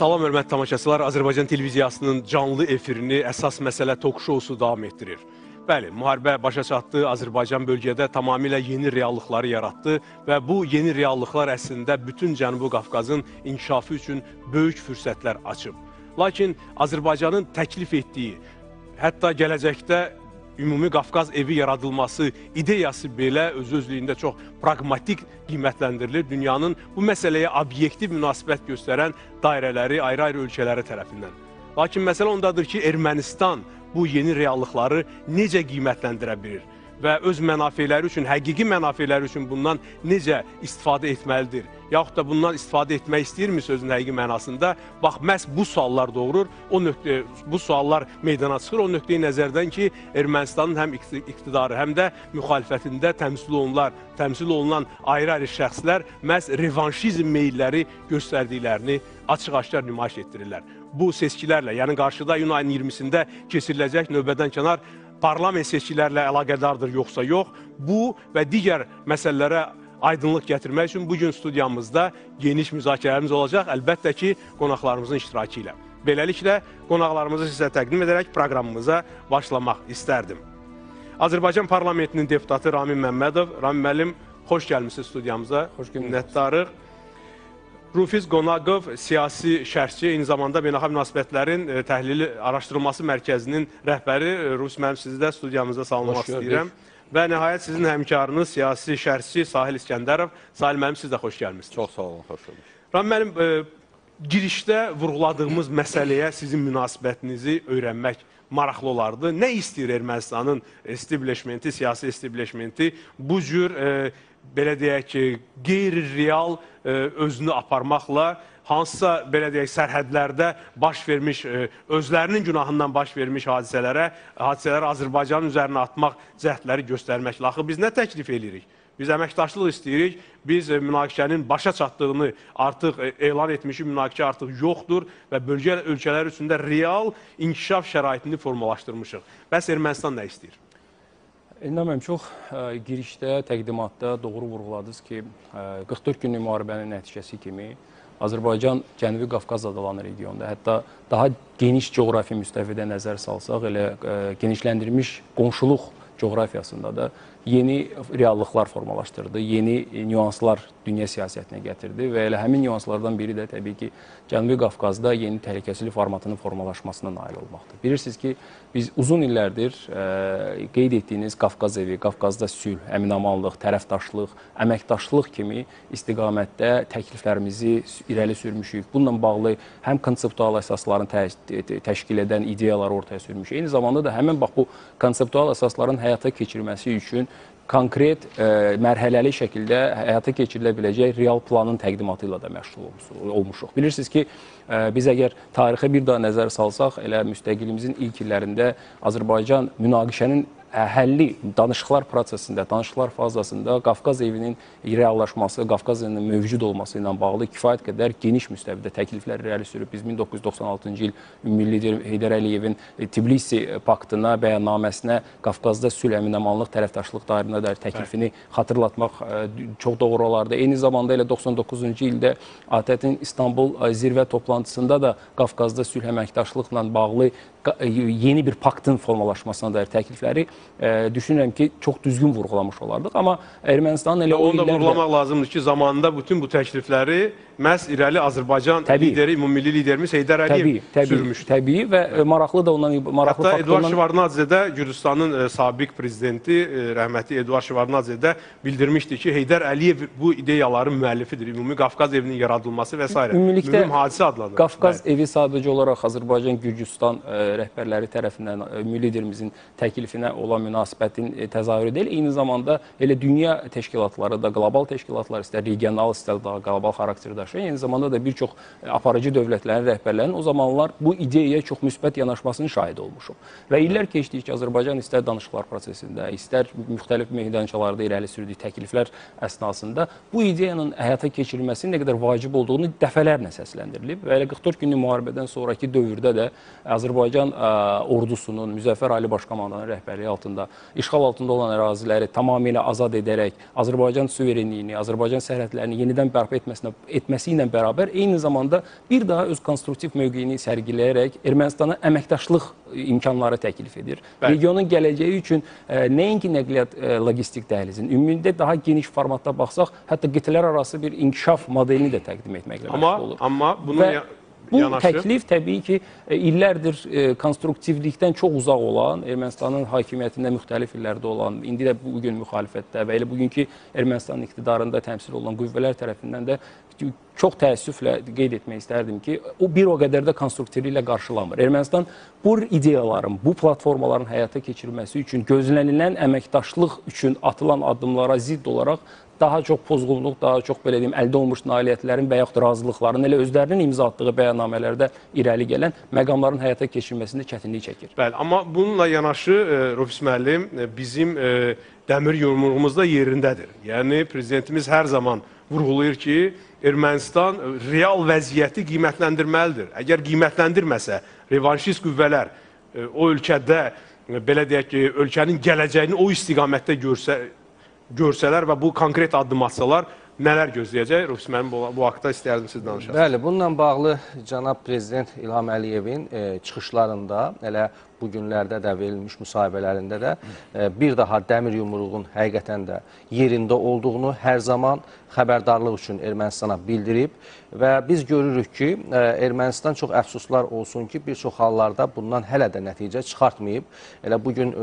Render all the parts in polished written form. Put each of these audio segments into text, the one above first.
Salam, hörmətli tamaşaçılar. Azərbaycan televiziyasının canlı efirini əsas məsələ tok-şousu davam etdirir. Bəli, müharibə başa çatdı, Azərbaycan bölgədə tamamilə yeni reallıqları yaratdı və bu yeni reallıqlar əslində bütün Cənubi Qafqazın inkişafı üçün böyük fürsətlər açıb. Lakin Azərbaycanın təklif etdiyi, hətta gələcəkdə Ümumi Qafqaz evi yaradılması ideyası belə öz-özlüyündə çox pragmatik qiymətləndirilir. Dünyanın bu məsələyə obyektiv münasibət göstərən dairələri, ayrı-ayrı ölkələri tərəfindən. Lakin məsələ ondadır ki, Ermənistan bu yeni reallıqları necə qiymətləndirə bilir və öz mənafeləri üçün, həqiqi mənafeləri üçün bundan necə istifadə etməlidir? Yaxud da bundan istifadə etmək istəyirmi sözün həqiqi mənasında? Bax, məhz bu suallar doğurur, bu suallar meydana çıxır o nöqteyi nəzərdən ki, Ermənistanın həm iqtidarı, həm də müxalifətində təmsil olunan ayrı-ayrı şəxslər məhz revanşizm meyilləri göstərdiklərini açıq-aşkar nümayiş etdirirlər. Bu seçkilərlə, yəni qarşıda iyun ayının 20-sində keçiriləcək növbədən kənar parlament seçkilərlə əlaqədardır yoxsa yox, bu və digər məsələlərə aydınlıq gətirmək üçün bugün studiyamızda geniş müzakirələrimiz olacaq, əlbəttə ki, qonaqlarımızın iştirakı ilə. Beləliklə, qonaqlarımızı sizə təqdim edərək proqramımıza başlamaq istərdim. Azərbaycan parlamentinin deputatı Ramin Məmmədov. Ramin müəllim, xoş gəlmişsiniz studiyamıza. Xoş gəlmişsiniz. Rufiz Qonaqov, siyasi şərhçi, eyni zamanda Beynəlxalq Münasibətlərin Təhlili Araşdırılması Mərkəzinin rəhbəri. Rufiz müəllim, sizi də studiyamıza salamlamaq istəyirəm. Və nəhayət sizin həmkarınız, siyasi şərhçi Sahil İskəndərov. Sahil müəllim, siz də xoş gəlmişsiniz. Çox sağ olun, xoş olun. Ramin müəllim, girişdə vurğuladığımız məsələyə sizin münasibətinizi öyrənmək maraqlı olardı. Nə istəyir Ermənistanın establishmenti, siyasi establishmenti bu cür, belə deyək ki, qeyri-real özünü aparmaqla, hansısa, belə deyək, sərhədlərdə baş vermiş, özlərinin günahından baş vermiş hadisələri Azərbaycanın üzərinə atmaq cəhdləri göstərməklə. Axı biz nə təklif edirik? Biz əməkdaşlıq istəyirik, biz münaqişənin başa çatdığını artıq elan etmişik, münaqişə artıq yoxdur və bölgə ölkələr üçündə real inkişaf şəraitini formalaşdırmışıq. Bəs Ermənistan nə istəyir? İnanmıyorum, çox girişdə, təqdimatda doğru vurğuladınız ki, 44 günlük müharibənin nəticəsi kimi Azərbaycan Cənubi Qafqaz adalanan regionda, hətta daha geniş coğrafi müstəvidə nəzər salsaq, elə genişləndirilmiş qonşuluq coğrafiyasında da yeni reallıqlar formalaşdırdı, yeni nüanslar dünya siyasətinə gətirdi və elə həmin nüanslardan biri də təbii ki, Cənubi Qafqazda yeni təhlükəsizlik formatının formalaşmasına nail olmaqdır. Bilirsiniz ki, biz uzun illərdir qeyd etdiyiniz Qafqaz evi, Qafqazda sülh, əmin-amanlıq, tərəfdaşlıq, əməkdaşlıq kimi istiqamətdə təkliflərimizi irəli sürmüşük. Bununla bağlı həm konseptual əsasların təşkil edən ideyaları ortaya sürmüşük. Eyni zamanda da həmin bu konseptual əsasların həyata keçirməsi üçün konkret, mərhələli şəkildə həyata keçirilə biləcək real planın təqdimatı ilə də məşğul olmuşuq. Bilirsiniz ki, biz əgər tarixə bir daha nəzər salsaq, elə müstəqiliyimizin ilk illərində Azərbaycan münaqişənin həlli danışıqlar prosesində, danışıqlar fazasında Qafqaz evinin reallaşması, Qafqaz evinin mövcud olması ilə bağlı kifayət qədər geniş müstəvidə təkliflər irəli sürüb. Biz 1996-cı il Ümumi lider Heydər Əliyevin Tbilisi paktına, bəyannaməsinə Qafqazda sülh, əmin-amanlıq, tərəfdaşlıq dairəsinə dair təklifini xatırlatmaq çox doğru olardı. Eyni zamanda elə 99-cu ildə ATƏT-in İstanbul zirvə toplantısında da Qafqazda sülh, əməkdaşlıqla bağlı yeni bir paktın formalaşmasına dair təklifləri düşünürəm ki, çox düzgün vurğulamış olardıq. Amma Ermənistanın elə o illərdə... Onu da vurğulamaq lazımdır ki, zamanında bütün bu təklifləri məhz irəli Azərbaycan lideri, ümummilli liderimiz Heydər Əliyev sürmüşdür. Təbii və maraqlı da ondan maraqlı faktörlər... Hətta Eduard Şevardnadze də Gürcüstanın sabiq prezidenti, rəhmətli Eduard Şevardnadze də bildirmişdi ki, Heydər Əliyev bu ideyaların müəllifidir. Ümumi Qafqaz evinin yaradılması və s. Mühüm hadisə adlanır. Qafqaz evi sadəcə olaraq Azərbaycan, Gürcüstan rəhbərləri tərəfindən ümumi liderimizin təklifinə olan münasibətin təzahürü deyil. Eyni zamanda elə dünya təşkilatları da, qlobal təşkilatlar istər regional, istər daha qlobal xarakter daşıyır. Eyni zamanda da bir çox aparıcı dövlətlərin rəhbərlərinin o zamanlar bu ideyaya çox müsbət yanaşmasının şahidi olmuşuq. Və illər keçdikcə Azərbaycan istər danışıqlar prosesində, istər müxtəlif meydançalarda irəli sürdüyü təkliflər əsnasında bu ideyanın həyata keçirilməsinin nə qədər vacib olduğunu dəfələrlə səsləndirilib və elə 44 günlük müharibədən sonraki dövrdə də Azərbaycan ordusunun, Müzəffər Ali Başkomandanın rəhbərliyi altında altında, işğal altında olan əraziləri tamamilə azad edərək Azərbaycan suverenliyini, Azərbaycan sərhədlərini yenidən bərpa etməsi ilə bərabər eyni zamanda bir daha öz konstruktiv mövqeyini sərgiləyərək Ermənistana əməkdaşlıq imkanları təklif edir. Regionun gələcəyi üçün nəinki nəqliyyat logistik dəhlizin, ümumilikdə daha geniş formatda baxsaq, hətta qitələr arası bir inkişaf modelini də təqdim etməklə məşğul olur. Amma bunun bu təklif təbii ki, illərdir konstruktivlikdən çox uzaq olan, Ermənistanın hakimiyyətində müxtəlif illərdə olan, indi də bugün müxalifətdə və elə bugünkü Ermənistanın iqtidarında təmsil olunan qüvvələr tərəfindən də çox təəssüflə qeyd etmək istərdim ki, o bir o qədər də konstruktivliklə qarşılamır. Ermənistan bu ideyaların, bu platformaların həyata keçirilməsi üçün gözlənilən əməkdaşlıq üçün atılan addımlara zidd olaraq daha çox pozğunluq, daha çox belə deyim, əldə olmuş nailiyyətlərin və yaxud da razılıqların, elə özlərinin imza atdığı bəyannamələrdə irəli gələn məqamların həyata keçirilməsində çətinlik çəkir. Bəli, amma bununla yanaşı Rufus müəllim, bizim dəmir yumruğumuz da yerindədir. Yəni prezidentimiz hər zaman vurğulayır ki, Ermənistan real vəziyyəti qiymətləndirməlidir. Əgər qiymətləndirməsə, revanşist qüvvələr o ölkədə, belə deyək ki, ölkənin gələcəyini o istiqamətdə görsələr və bu konkret addım atsalar, nələr gözləyəcək? Rufus müəllim, bu haqda istəyərdim siz danışasınız. Bəli, bununla bağlı cənab Prezident İlham Əliyevin çıxışlarında, elə bu günlərdə də verilmiş müsahibələrində də bir daha dəmir yumruğun həqiqətən də yerində olduğunu hər zaman xəbərdarlıq üçün Ermənistana bildirib və biz görürük ki, Ermənistan çox əfsuslar olsun ki, bir çox hallarda bundan hələ də nəticə çıxartmayıb. Elə bugün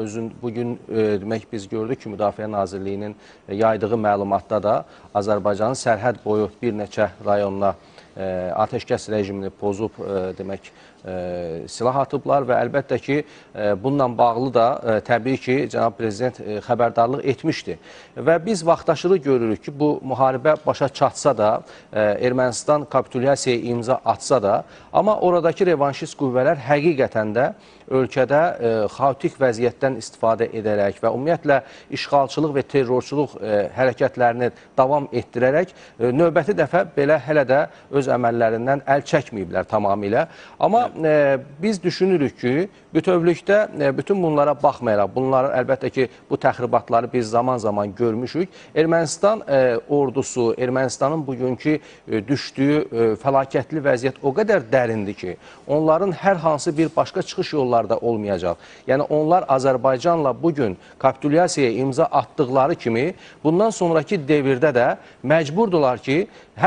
demək biz gördük ki, Müdafiə Nazirliyinin yaydığı məlumatda da Azərbaycanın sərhəd boyu bir neçə rayonuna ateşkəs rejimini pozub demək silah atıblar və əlbəttə ki, bununla bağlı da təbii ki, cənab Prezident xəbərdarlıq etmişdi. Və biz vaxtaşırı görürük ki, bu müharibə başa çatsa da, Ermənistan kapitulyasiyaya imza atsa da, amma oradakı revanşist qüvvələr həqiqətən də ölkədə xaotik vəziyyətdən istifadə edərək və ümumiyyətlə işğalçılıq və terrorçuluq hərəkətlərini davam etdirərək növbəti dəfə belə hələ də öz əməllərindən əl çəkməyiblər tamamilə. Amma biz düşünürük ki, bütövlükdə bütün bunlara baxmayaraq, bunlar əlbəttə ki, bu təxribatları biz zaman-zaman görmüşük. Ermənistan ordusu, Ermənistanın bugünkü düşdüyü fəlakətli vəziyyət o qədər dərindir ki, onların hər hansı bir başqa çıxış yolları da olmayacaq. Yəni onlar Azərbaycanla bugün kapitulyasiyaya imza atdıqları kimi bundan sonraki devirdə də məcburdular ki,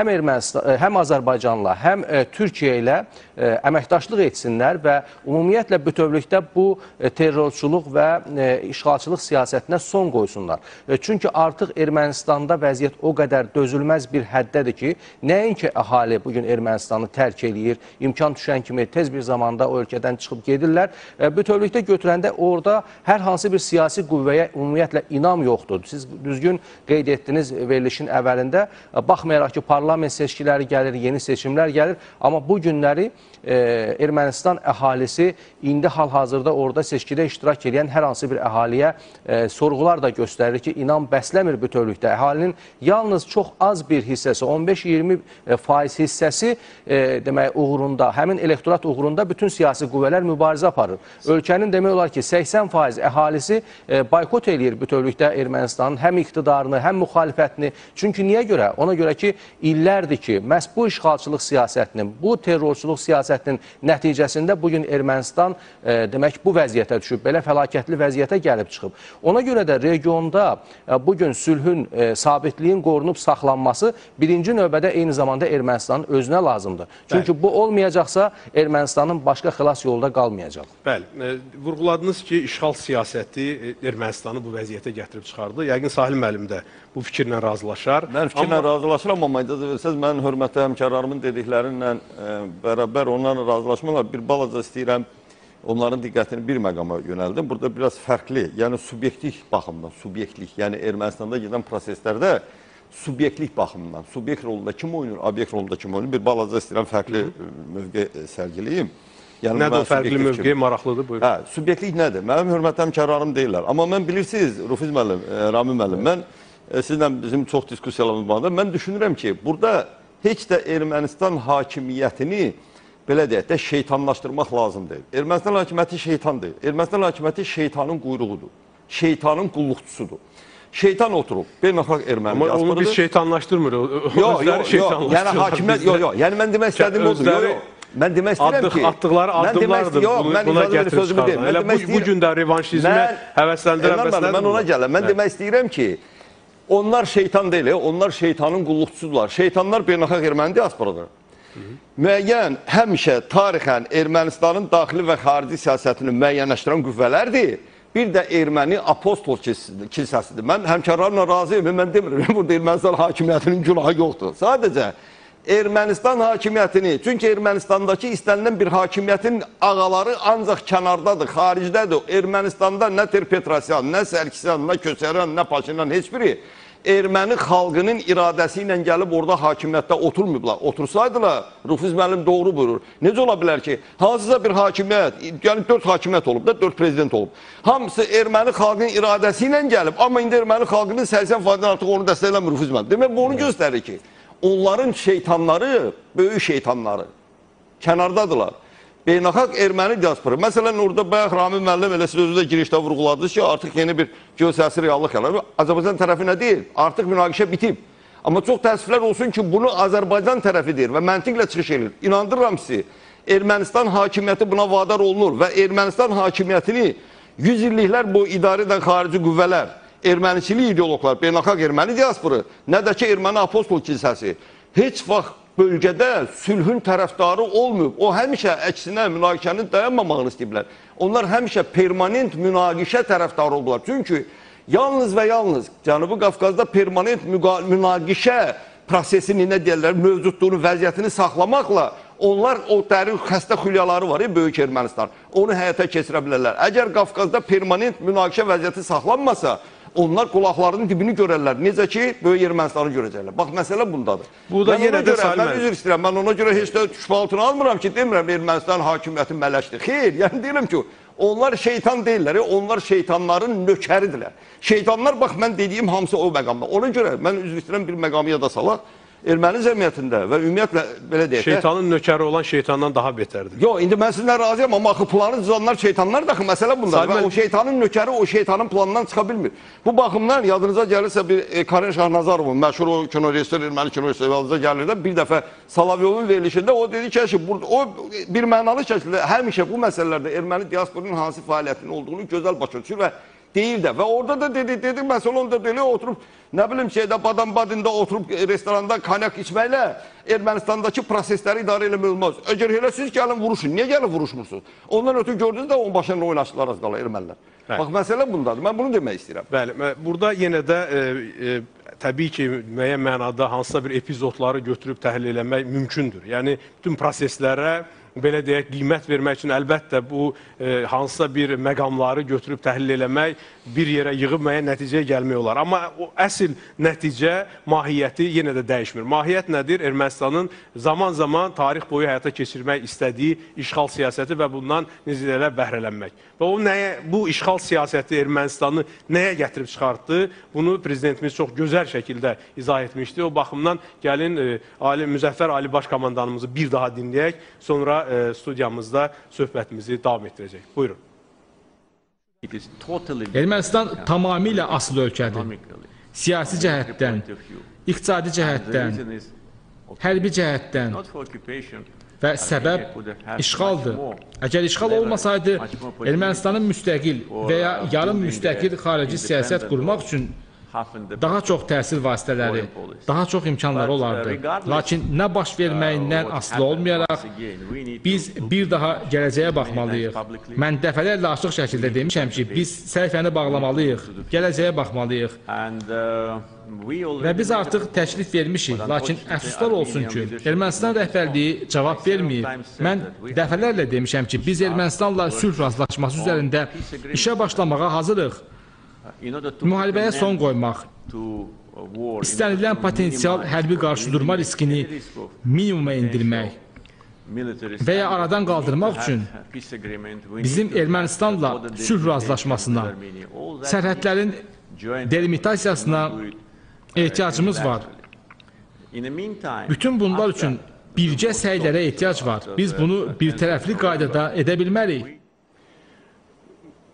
həm Azərbaycanla, həm Türkiyə ilə əməkdaşlıq etsinlər və ümumiyyətlə bütövlükdə bu terrorçuluq və işğalçılıq siyasətinə son qoysunlar. Çünki artıq Ermənistanda vəziyyət o qədər dözülməz bir həddədir ki, nəinki əhali bugün Ermənistanı tərk eləyir, imkan düşən kimi tez bir zamanda o ölkədən çıxıb gedirlər. Bütövlükdə götürəndə orada hər hansı bir siyasi qüvvəyə ümumiyyətlə inam yoxdur. Siz düzgün qeyd etdiniz verilişin əvvəlində, baxmayaraq ki, parlament seçkiləri gəlir, yeni seçimlər gəlir, amma bu günləri Ermənistan əhalisi indi hal-hazırda orada seçkidə iştirak edən hər hansı bir əhaliyə sorğular da göstərir ki, inam bəsləmir bütövlükdə. Əhalinin yalnız çox az bir hissəsi, 15-20% hissəsi demək uğrunda, həmin elektorat uğrunda bütün siyasi qüvvələr mübarizə aparır. Ölkənin demək olar ki, 80% əhalisi boykot eləyir bütövlükdə Ermənistanın həm iqtidarını, həm müxalifətini. Çünki niyə görə? Ona görə ki, illərdir ki, məhz bu işğalçılıq siyasətinin, bu terrorçuluq siyasətinin nəticəsində bugün Ermənistan demək bu vəziyyətə düşüb, belə fəlakətli vəziyyətə gəlib çıxıb. Ona görə də regionda bugün sülhün, sabitliyin qorunub saxlanması birinci növbədə eyni zamanda Ermənistanın özünə lazımdır. Çünki bu olmayacaqsa Ermənistanın başqa xilas yolda qalmayacaq. Bəli, vurğuladınız ki, işğal siyasəti Ermənistanı bu vəziyyətə gətirib çıxardı. Yəqin Sahil müəllim də bu fikirlə razılaşar. Mən fikirlə razılaşıram, amma icazə versəz, mən hörmətli həmkarlarımın dediklərinlə bərabər onlarla razılaşmaqla bir balaca istəyirəm onların diqqətini bir məqama yönəldim. Burada biraz fərqli, yəni subyektlik baxımdan, subyektlik, yəni Ermənistanda gedən proseslərdə subyektlik baxımından, subyekt rolunda kim oynayır, obyekt rolunda kim oynayır, bir balaca istəyirəm fərqli mövqe sərgiləyim. Yəni, nədir o fərqli mövqe, maraqlıdır, buyurun. Hə, subyektlik nədir? Mənim hörmətli həmkarlarım deyirlər. Amma mən bilirsiniz, Rufuz müəllim, Rami müəllim, mən sizlə bizim çox diskussiyalarımız vardır. Mən düşünürəm ki, burada heç də Ermənistan hakimiyyətini belə deyək də şeytanlaşdırmaq lazım deyil. Ermənistan hakimiyyəti şeytan deyil. Ermənistan hakimiyyəti şeytanın quyruğudur. şeytanın qulluqçusudur. Şeytan oturub, beynəlxalq erməni Amma diasporudur. onu biz şeytanlaşdırmırıq. Yox, yəni hakimiyyət, yox, yəni mən demək istədiyim odur, yox. Mən demək istəyirəm ki, atdıqları addımlardır buna gətirib çıxardan. Elə bu gün də revanşizmə həvəsləndirən mən ona gələm. Mən demək istəyirəm ki, onlar şeytan deyil, onlar şeytanın qulluqçusudular. Şeytanlar beynəlxalq erməni diasporudur. Müəyyən, həmişə tarixən Ermənistanın daxili və xarici siyasətini müəyyənləşdirən qüvvələrdir. Bir də erməni apostol kilsəsidir. Mən həmkarlarımla razıyım, mən demirəm, burada Ermənistan hakimiyyətinin günahı yoxdur. Sadəcə Ermənistan hakimiyyətini, çünki Ermənistandakı istənilən bir hakimiyyətin ağaları ancaq kənardadır, xaricdədir. Ermənistanda nə Ter-Petrosyan, nə Sərkisyan, nə Köçəryan, nə Paşinyan, heç biri erməni xalqının iradəsi ilə gəlib orada hakimiyyətdə oturmayıblar. Otursaydılar, Rufiz müəllim doğru buyurur. Necə ola bilər ki, hansısa bir hakimiyyət, yəni 4 hakimiyyət olub da, 4 prezident olub. Hamısı erməni xalqının iradəsi ilə gəlib, amma indi erməni xalqının 80% artıq onu dəstəkləmir Rufiz müəllim. Demək, bu onu göstərir ki, onların şeytanları, böyük şeytanları kənardadılar. Beynəlxalq erməni diasporu. Məsələn, orada bayaq Rami müəllim elə sözüdə girişdə vurğuladı ki, artıq yeni bir geosiyasi reallıq yalar. Azərbaycan tərəfi nə deyil? Artıq münaqişə bitib. Amma çox təəssüflər olsun ki, bunu Azərbaycan tərəfi deyir və məntiqlə çıxış edir. İnandırıram sizi, Ermənistan hakimiyyəti buna vadar olunur və Ermənistan hakimiyyətini 100 illiklər bu idarə edən xarici qüvvələr, erməniçilik ideologlar, beynəlxalq erməni diasporu, nə də ki, erməni apostol kilsəsi heç vaxt bölgədə sülhün tərəfdarı olmayıb. O həmişə əksinə münaqişənin dayanmamağını istəyiblər. Onlar həmişə permanent münaqişə tərəfdarı oldular. Çünki yalnız və yalnız Cənubi Qafqazda permanent münaqişə prosesini, nə deyirlər, mövcudluğunu, vəziyyətini saxlamaqla onlar o dərin xəstə xülyaları var, böyük Ermənistan. Onu həyata keçirə bilərlər. Əgər Qafqazda permanent münaqişə vəziyyəti saxlanmasa, onlar qulaqlarının dibini görərlər. Necə ki, böyük Ermənistanı görəcəklər. Bax, məsələ bundadır. Bu da yenə də Mən üzr istəyirəm. Mən ona görə heç də şübhə altına almıram ki, demirəm Ermənistan hakimiyyəti mələşdir. Xeyr, yəni deyirəm ki, onlar şeytan deyirlər, onlar şeytanların nökəridirlər. Şeytanlar, bax, mən dediyim hamısı o məqamda. Ona görə mən üzr istəyirəm bir məqamı yada salaq. Erməni cəmiyyətində və ümumiyyətlə belə deyək. Şeytanın nökəri olan şeytandan daha betərdir. Yox, indi mən sizinlə razıyam, amma axı planı düzənlər şeytanlar da axı məsələ bundadır. Və o şeytanın nökəri o şeytanın planından çıxa bilmir. Bu baxımdan yadınıza gəlirsə bir Karen Şahnazarovun, məşhur o kino rejissor, erməni kino rejissoru yadınıza gəlir də bir dəfə Salavyovun verilişində o dedi ki, o bir mənalı şəkildə həmişə bu məsələlərdə erməni diasporunun hansı fəaliyyətinin olduğunu gözəl başa düşür və deyil də. Və orada da dedi, məsələ onda deyil, oturub, nə bilim şeydə, Baden-Baden'da oturub restoranda konyak içməklə Ermənistandakı prosesləri idarə eləmək olmaz. Əgər elə siz gəlin vuruşun, niyə gəlin vuruşmursunuz? Ondan ötürü gördünüz də onun başında oynaşdılar az qala ermənilər. Bax, məsələ bundadır. Mən bunu demək istəyirəm. Bəli, burada yenə də təbii ki, müəyyən mənada hansısa bir epizodları götürüb təhlil eləmək mümkündür. Yəni, bütün proseslərə belə deyək, qiymət vermək üçün əlbəttə bu hansısa bir məqamları götürüb təhlil eləmək, bir yerə yığıb müəyyən nəticəyə gəlmək olar. Amma o əsl nəticə, mahiyyəti yenə də dəyişmir. Mahiyyət nədir? Ermənistanın zaman-zaman tarix boyu həyata keçirmək istədiyi işğal siyasəti və bundan necə bəhrələnmək. Və o bu işğal siyasəti Ermənistanı nəyə gətirib çıxartdı? Bunu prezidentimiz çox gözəl şəkildə izah etmişdi. O baxımdan gəlin Müzəffər Ali Baş Komandanımızı bir daha dinləyək, sonra studiyamızda söhbətimizi davam etdirəcək. Buyurun. Ermənistan tamamilə asılı ölkədir. Siyasi cəhətdən, iqtisadi cəhətdən, hərbi cəhətdən və səbəb işğaldır. Əgər işğal olmasaydı, Ermənistanın müstəqil və ya yarım müstəqil xarici siyasət qurmaq üçün daha çox təsir vasitələri, daha çox imkanları olardı. Lakin nə baş verməyindən asılı olmayaraq, biz bir daha gələcəyə baxmalıyıq. Mən dəfələrlə açıq şəkildə demişəm ki, biz səhifəni bağlamalıyıq, gələcəyə baxmalıyıq. Və biz artıq təklif vermişik, lakin əfsuslar olsun ki, Ermənistan rəhbərliyi cavab verməyib. Mən dəfələrlə demişəm ki, biz Ermənistanla sülh razılaşması üzərində işə başlamağa hazırıq. Müharibəyə son qoymaq, istənilən potensial hərbi qarşıdurma riskini minimuma indirmək və ya aradan qaldırmaq üçün bizim Ermənistanla sülh razılaşmasına, sərhədlərin delimitasiyasına ehtiyacımız var. Bütün bunlar üçün birgə səylərə ehtiyac var. Biz bunu bir tərəfli qaydada edə bilmərik.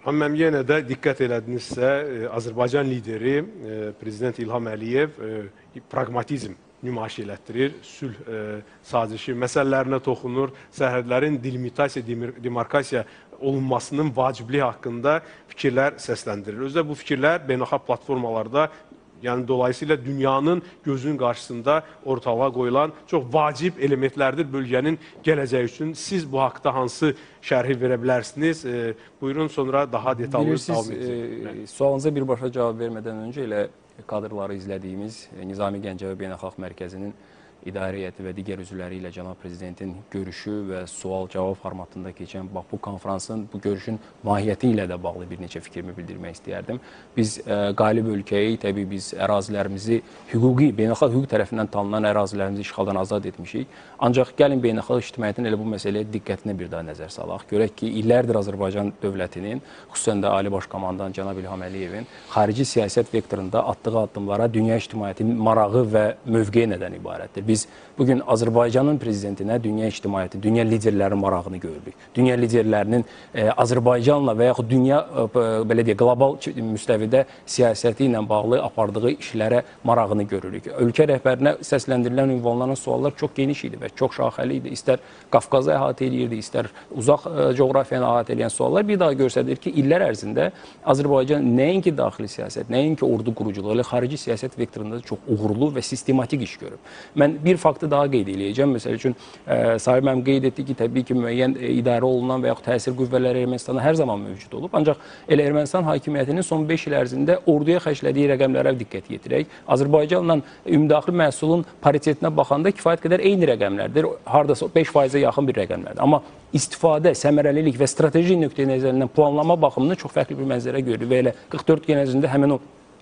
Amma yenə də diqqət elədinizsə, Azərbaycan lideri Prezident İlham Əliyev praqmatizm nümayiş elətdirir, sülh sazişi məsələlərinə toxunur, sərhədlərin delimitasiya, demarkasiya olunmasının vacibliyi haqqında fikirlər səsləndirir. Özdə bu fikirlər beynəlxalq platformalarda, yəni dolayısıyla dünyanın gözünün qarşısında ortalığa qoyulan çox vacib elementlərdir bölgənin gələcəyi üçün. Siz bu haqda hansı şərhi verə bilərsiniz? Buyurun, sonra daha detallı davam edəcək. Sualınıza birbaşa cavab vermədən öncə elə kadrları izlədiyimiz Nizami Gəncəvi Beynəlxalq Mərkəzinin idarə heyəti və digər üzvləri ilə cənab prezidentin görüşü və sual-cavab formatında keçən bax bu konfransın, bu görüşün mahiyyəti ilə də bağlı bir neçə fikrimi bildirmək istəyərdim. Biz qalib ölkəyi, təbii biz ərazilərimizi hüquqi, beynəlxalq hüquq tərəfindən tanınan ərazilərimizi işğaldan azad etmişik. Ancaq gəlin beynəlxalq ictimaiyyətin elə bu məsələyə diqqətinə bir daha nəzər salaq. Görək ki, illərdir Azərbaycan dövlətinin, xüsusən də Ali Baş Komandan cənab İlham Əliyevin xarici siyasət vektorunda atdığı addımlara dünya ictimaiyyətinin marağı və mövqeyi nədən ibarətdir? Biz bugün Azərbaycanın prezidentinə dünya ictimaiyyəti, dünya liderlərinin marağını görürük. Dünya liderlərinin Azərbaycanla və yaxud dünya belə deyək, qlobal müstəvidə siyasəti ilə bağlı apardığı işlərə marağını görürük. Ölkə rəhbərinə səsləndirilən, ünvanlanan suallar çox geniş idi və çox şaxəli idi. İstər Qafqazı əhatə edirdi, istər uzaq coğrafiyanı əhatə edən suallar bir daha göstərir ki, illər ərzində Azərbaycan nəinki daxili siyasət, nəinki ordu quruculuğu, elə xarici siyasət vektorunda çox uğurlu və sistematik iş görüb. Mən bir faktı daha qeyd edəcəm. Məsəl üçün, Sahib müəllim qeyd etdi ki, təbii ki, müəyyən idarə olunan və yaxud təsir qüvvələri Ermənistanda hər zaman mövcud olub. Ancaq elə Ermənistan hakimiyyətinin son 5 il ərzində orduya xərclədiyi rəqəmlərə diqqət yetirək. Azərbaycanla ümumdaxili məhsulun paritetinə baxanda kifayət qədər eyni rəqəmlərdir. Hardasa 5%-ə yaxın bir rəqəmlərdir. Amma istifadə, səmərəlilik və strateji nöqteyi nəzərindən planlama baxımından çox fərqli bir mənzərə görürük və elə 44 gün ərzində həmin o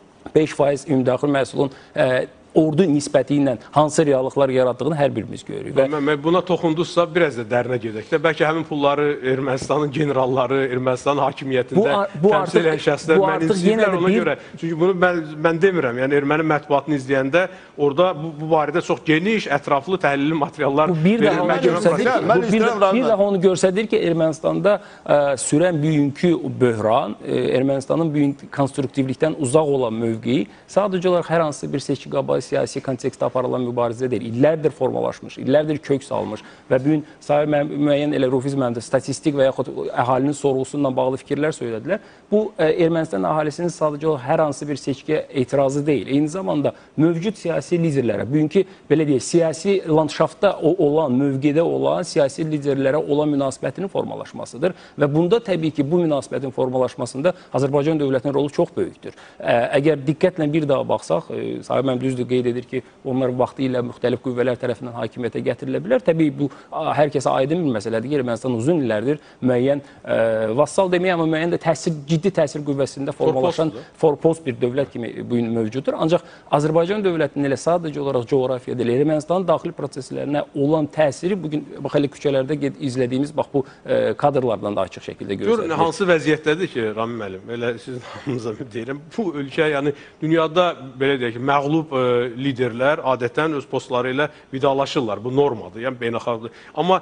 5% ümumdaxili məhsulun ordu nisbəti ilə hansı reallıqlar yaratdığını hər birimiz görürük. Buna toxunduzsa, biraz da dərinə gedək də. Bəlkə həmin pulları Ermənistanın generalları, Ermənistanın hakimiyyətində təmsil edən şəxslər mən izləyirlər ona görə. Çünki bunu mən demirəm. Yəni, erməni mətbuatını izləyəndə orada bu barədə çox geniş, ətraflı, təhlilli materiallar verilmək. Bir daha onu göstərir ki, Ermənistanda sürən bugünkü böhran, Ermənistanın bugünkü konstruktivlikdən uzaq olan mövqeyi sadəcə olaraq hər hansı bir seçki qabı siyasi kontekstdə aparılan mübarizə deyil. İllərdir formalaşmış, illərdir kök salmış və bugün müəyyən elə Rufiz müəllim statistik və yaxud əhalinin sorğusundan bağlı fikirlər söylədilər. Bu, Ermənistan əhalisinin sadəcə olaraq hər hansı bir seçkiyə etirazı deyil. Eyni zamanda mövcud siyasi liderlərə, bugünkü belə deyək, siyasi landşaftda olan, mövqedə olan siyasi liderlərə olan münasibətinin formalaşmasıdır və bunda təbii ki, bu münasibətin formalaşmasında Azərbaycan dövlətinin rolu çox böyükdür. Əgər diqqətlə bir daha baxsaq, Sahib müəllim düzdür, qeyd edir ki, onlar vaxtı ilə müxtəlif qüvvələr tərəfindən hakimiyyətə gətirilə bilər. Təbii bu, hər kəsə aydın bir məsələdir ki, Ermənistan uzun illərdir müəyyən, vassal demək, amma müəyyən də ciddi təsir qüvvəsində formalaşan forpost bir dövlət kimi bugün mövcuddur. Ancaq Azərbaycan dövlətinin elə sadəcə olaraq coğrafiyada elə Ermənistanın daxili proseslərinə olan təsiri bugün bax elə küçələrdə izlədiyimiz bax bu kadrlardan da açıq şəkildə göstərilir. Görün, hansı vəziyyətdədir ki, Rami müəllim, elə sizin hamınıza deyirəm, bu ölkə, yəni dünyada belə deyək ki, məğlub liderlər adətən öz postları ilə vidalaşırlar. Bu normadır, yəni beynəlxalqdır. Amma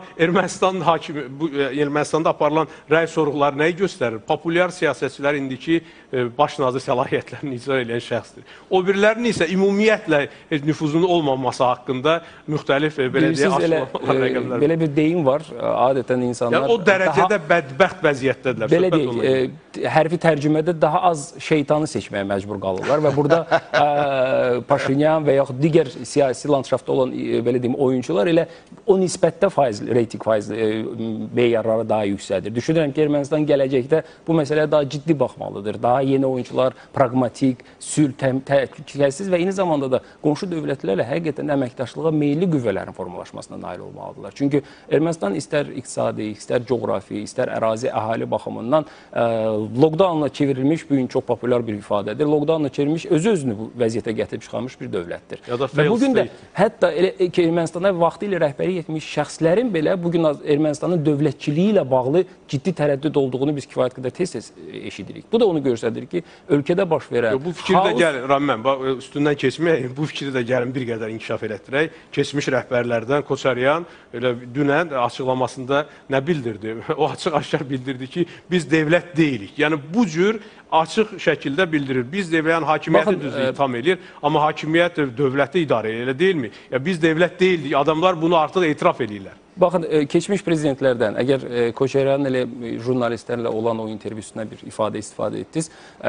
Ermənistanda aparılan rəy sorğuları nəyi göstərir? Populyar siyasətçilər indiki baş nazir səlahiyyətlərini icra edən şəxsdir. O birilərinin isə ümumiyyətlə nüfuzunun olmaması haqqında müxtəlif belə deyək, açıqlamalar, rəqəmlər. Belə bir deyim var, adətən insanlar... Yəni o dərəcədə bədbəxt vəziyyətdədirlər. Belə deyək, hərfi tərcümədə daha az şeytanı seçməyə məcbur qalırlar və burada Paşinyan və yaxud digər siyasi landşaftda olan belə deyim oyuncular elə o nisbətdə reyting faizi meyarları daha yüksəkdir. Düşünürəm ki, Ermənistan gələcəkdə bu məsələyə daha ciddi baxmalıdır. Daha yeni oyuncular, praqmatik, sülh, təhlükəsiz və eyni zamanda da qonşu dövlətlərlə həqiqətən əməkdaşlığa meyilli qüvvələrin formalaşmasına nail olmalıdırlar. Çünki Ermənistan istər iqtisadi, istər coğrafi, istər ərazi, əhali baxımından lockdownla çevrilmiş, bugün çox populyar bir ifadədir. Lockdownla çevrilmiş, özü-özünü bu vəziyyətə gətirib çıxarmış bir dövlətdir. Ya da Və bugün də failed hətta elə ki, Ermənistana vaxtı ilə rəhbərlik etmiş şəxslərin belə bugün Ermənistanın dövlətçiliyi ilə bağlı ciddi tərəddüd olduğunu biz kifayət qədər tez-tez eşidirik. Bu da onu göstərir ki, ölkədə baş verən bu fikri də gəlin, Ramin, üstündən keçmək, bu fikri də gəlin bir qədər inkişaf elətdirək. Keçmiş rəhbərlərdən Koçaryan elə dünən açıqlamasında nə bildirdi? O açıq-aşkar bildirdi ki, biz dövlət deyilik. Yəni bu cür açıq şəkildə bildirir. Biz dövlət hakimiyyəti düzlüyü tam eləyir, amma hakimiyyət dövləti idarə edir, elə deyilmi? Ya biz dövlət deyildik, adamlar bunu artıq etiraf edirlər. Baxın, keçmiş prezidentlərdən, əgər Koçaryanın elə jurnalistlərlə olan o intervyusuna bir istifadə etdiniz,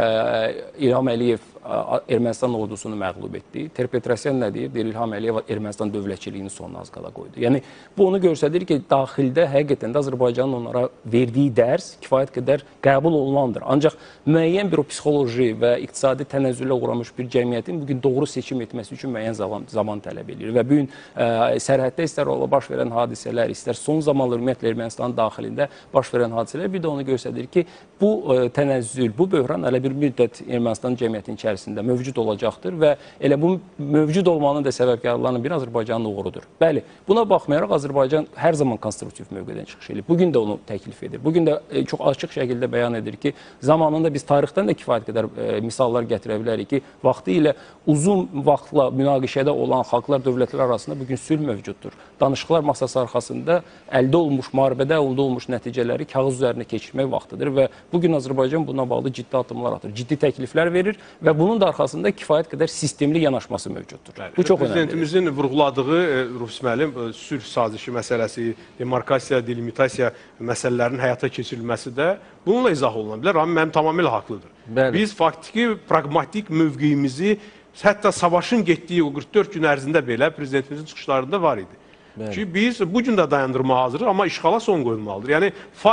İlham Əliyev Ermənistan ordusunu məğlub etdi. Terpetrosyan nə deyir? Deyir, İlham Əliyev Ermənistan dövlətçiliyini sonuna az qala qoydu. Yəni, bu onu göstərir ki, daxildə həqiqətən də Azərbaycanın onlara verdiyi dərs kifayət qədər qəbul olunandır. Ancaq müəyyən bir o psixoloji və iqtisadi tənəzzülə uğramış bir cəmiyyətin bugün doğru seçim etməsi üçün müəyyən zaman tələb edir. Və bugün sərhəddə istər baş verən hadisələr, istər son zamanlar ümumiyyətlə Ermənistanın daxilində baş verən hadisələr bir də onu göstərir ki, bu tənəzzül, bu böhran elə bir müddət Ermənistan cəmiyyətinin içərisində mövcud olacaqdır və elə bu mövcud olmanın da səbəbkarlarının biri Azərbaycanın uğurudur. Bəli, buna baxmayaraq Azərbaycan hər zaman konstruktiv mövqedən çıxış edir. Bugün də onu təklif edir. Bugün də çox açıq şəkildə bəyan edir ki, zamanında biz tarixdən də kifayət qədər misallar gətirə bilərik ki, vaxtı ilə uzun vaxtla münaqişədə olan xalqlar, dövlətlər arasında bugün sülh mövcuddur. Danışıqlar masası arxasında əldə olmuş, müharibədə əldə olmuş nəticələri kağız üzərinə keçirmək vaxtıdır və bugün Azərbaycan buna bağlı ciddi addımlar atır, ciddi təkliflər verir və bunun da arxasında kifayət qədər sistemli yanaşması mövcuddur. Bu çox önəmlidir. Prezidentimizin vurğuladığı Rufus müəllim, sülh sazişi məsələsi, demarkasiya, delimitasiya məsələlərinin həyata keçirilməsi də bununla izah oluna bilər. Amma mənim tamamilə haqlıdır. Biz faktiki, pragmatik mövqeyimizi hətta savaşın getdiyi o 44 gün ərzində belə prezidentimizin çıxışlarında var idi. Ki biz bu gün də dayandırma hazırıq, amma işğala son qoyulmalıdır. Yəni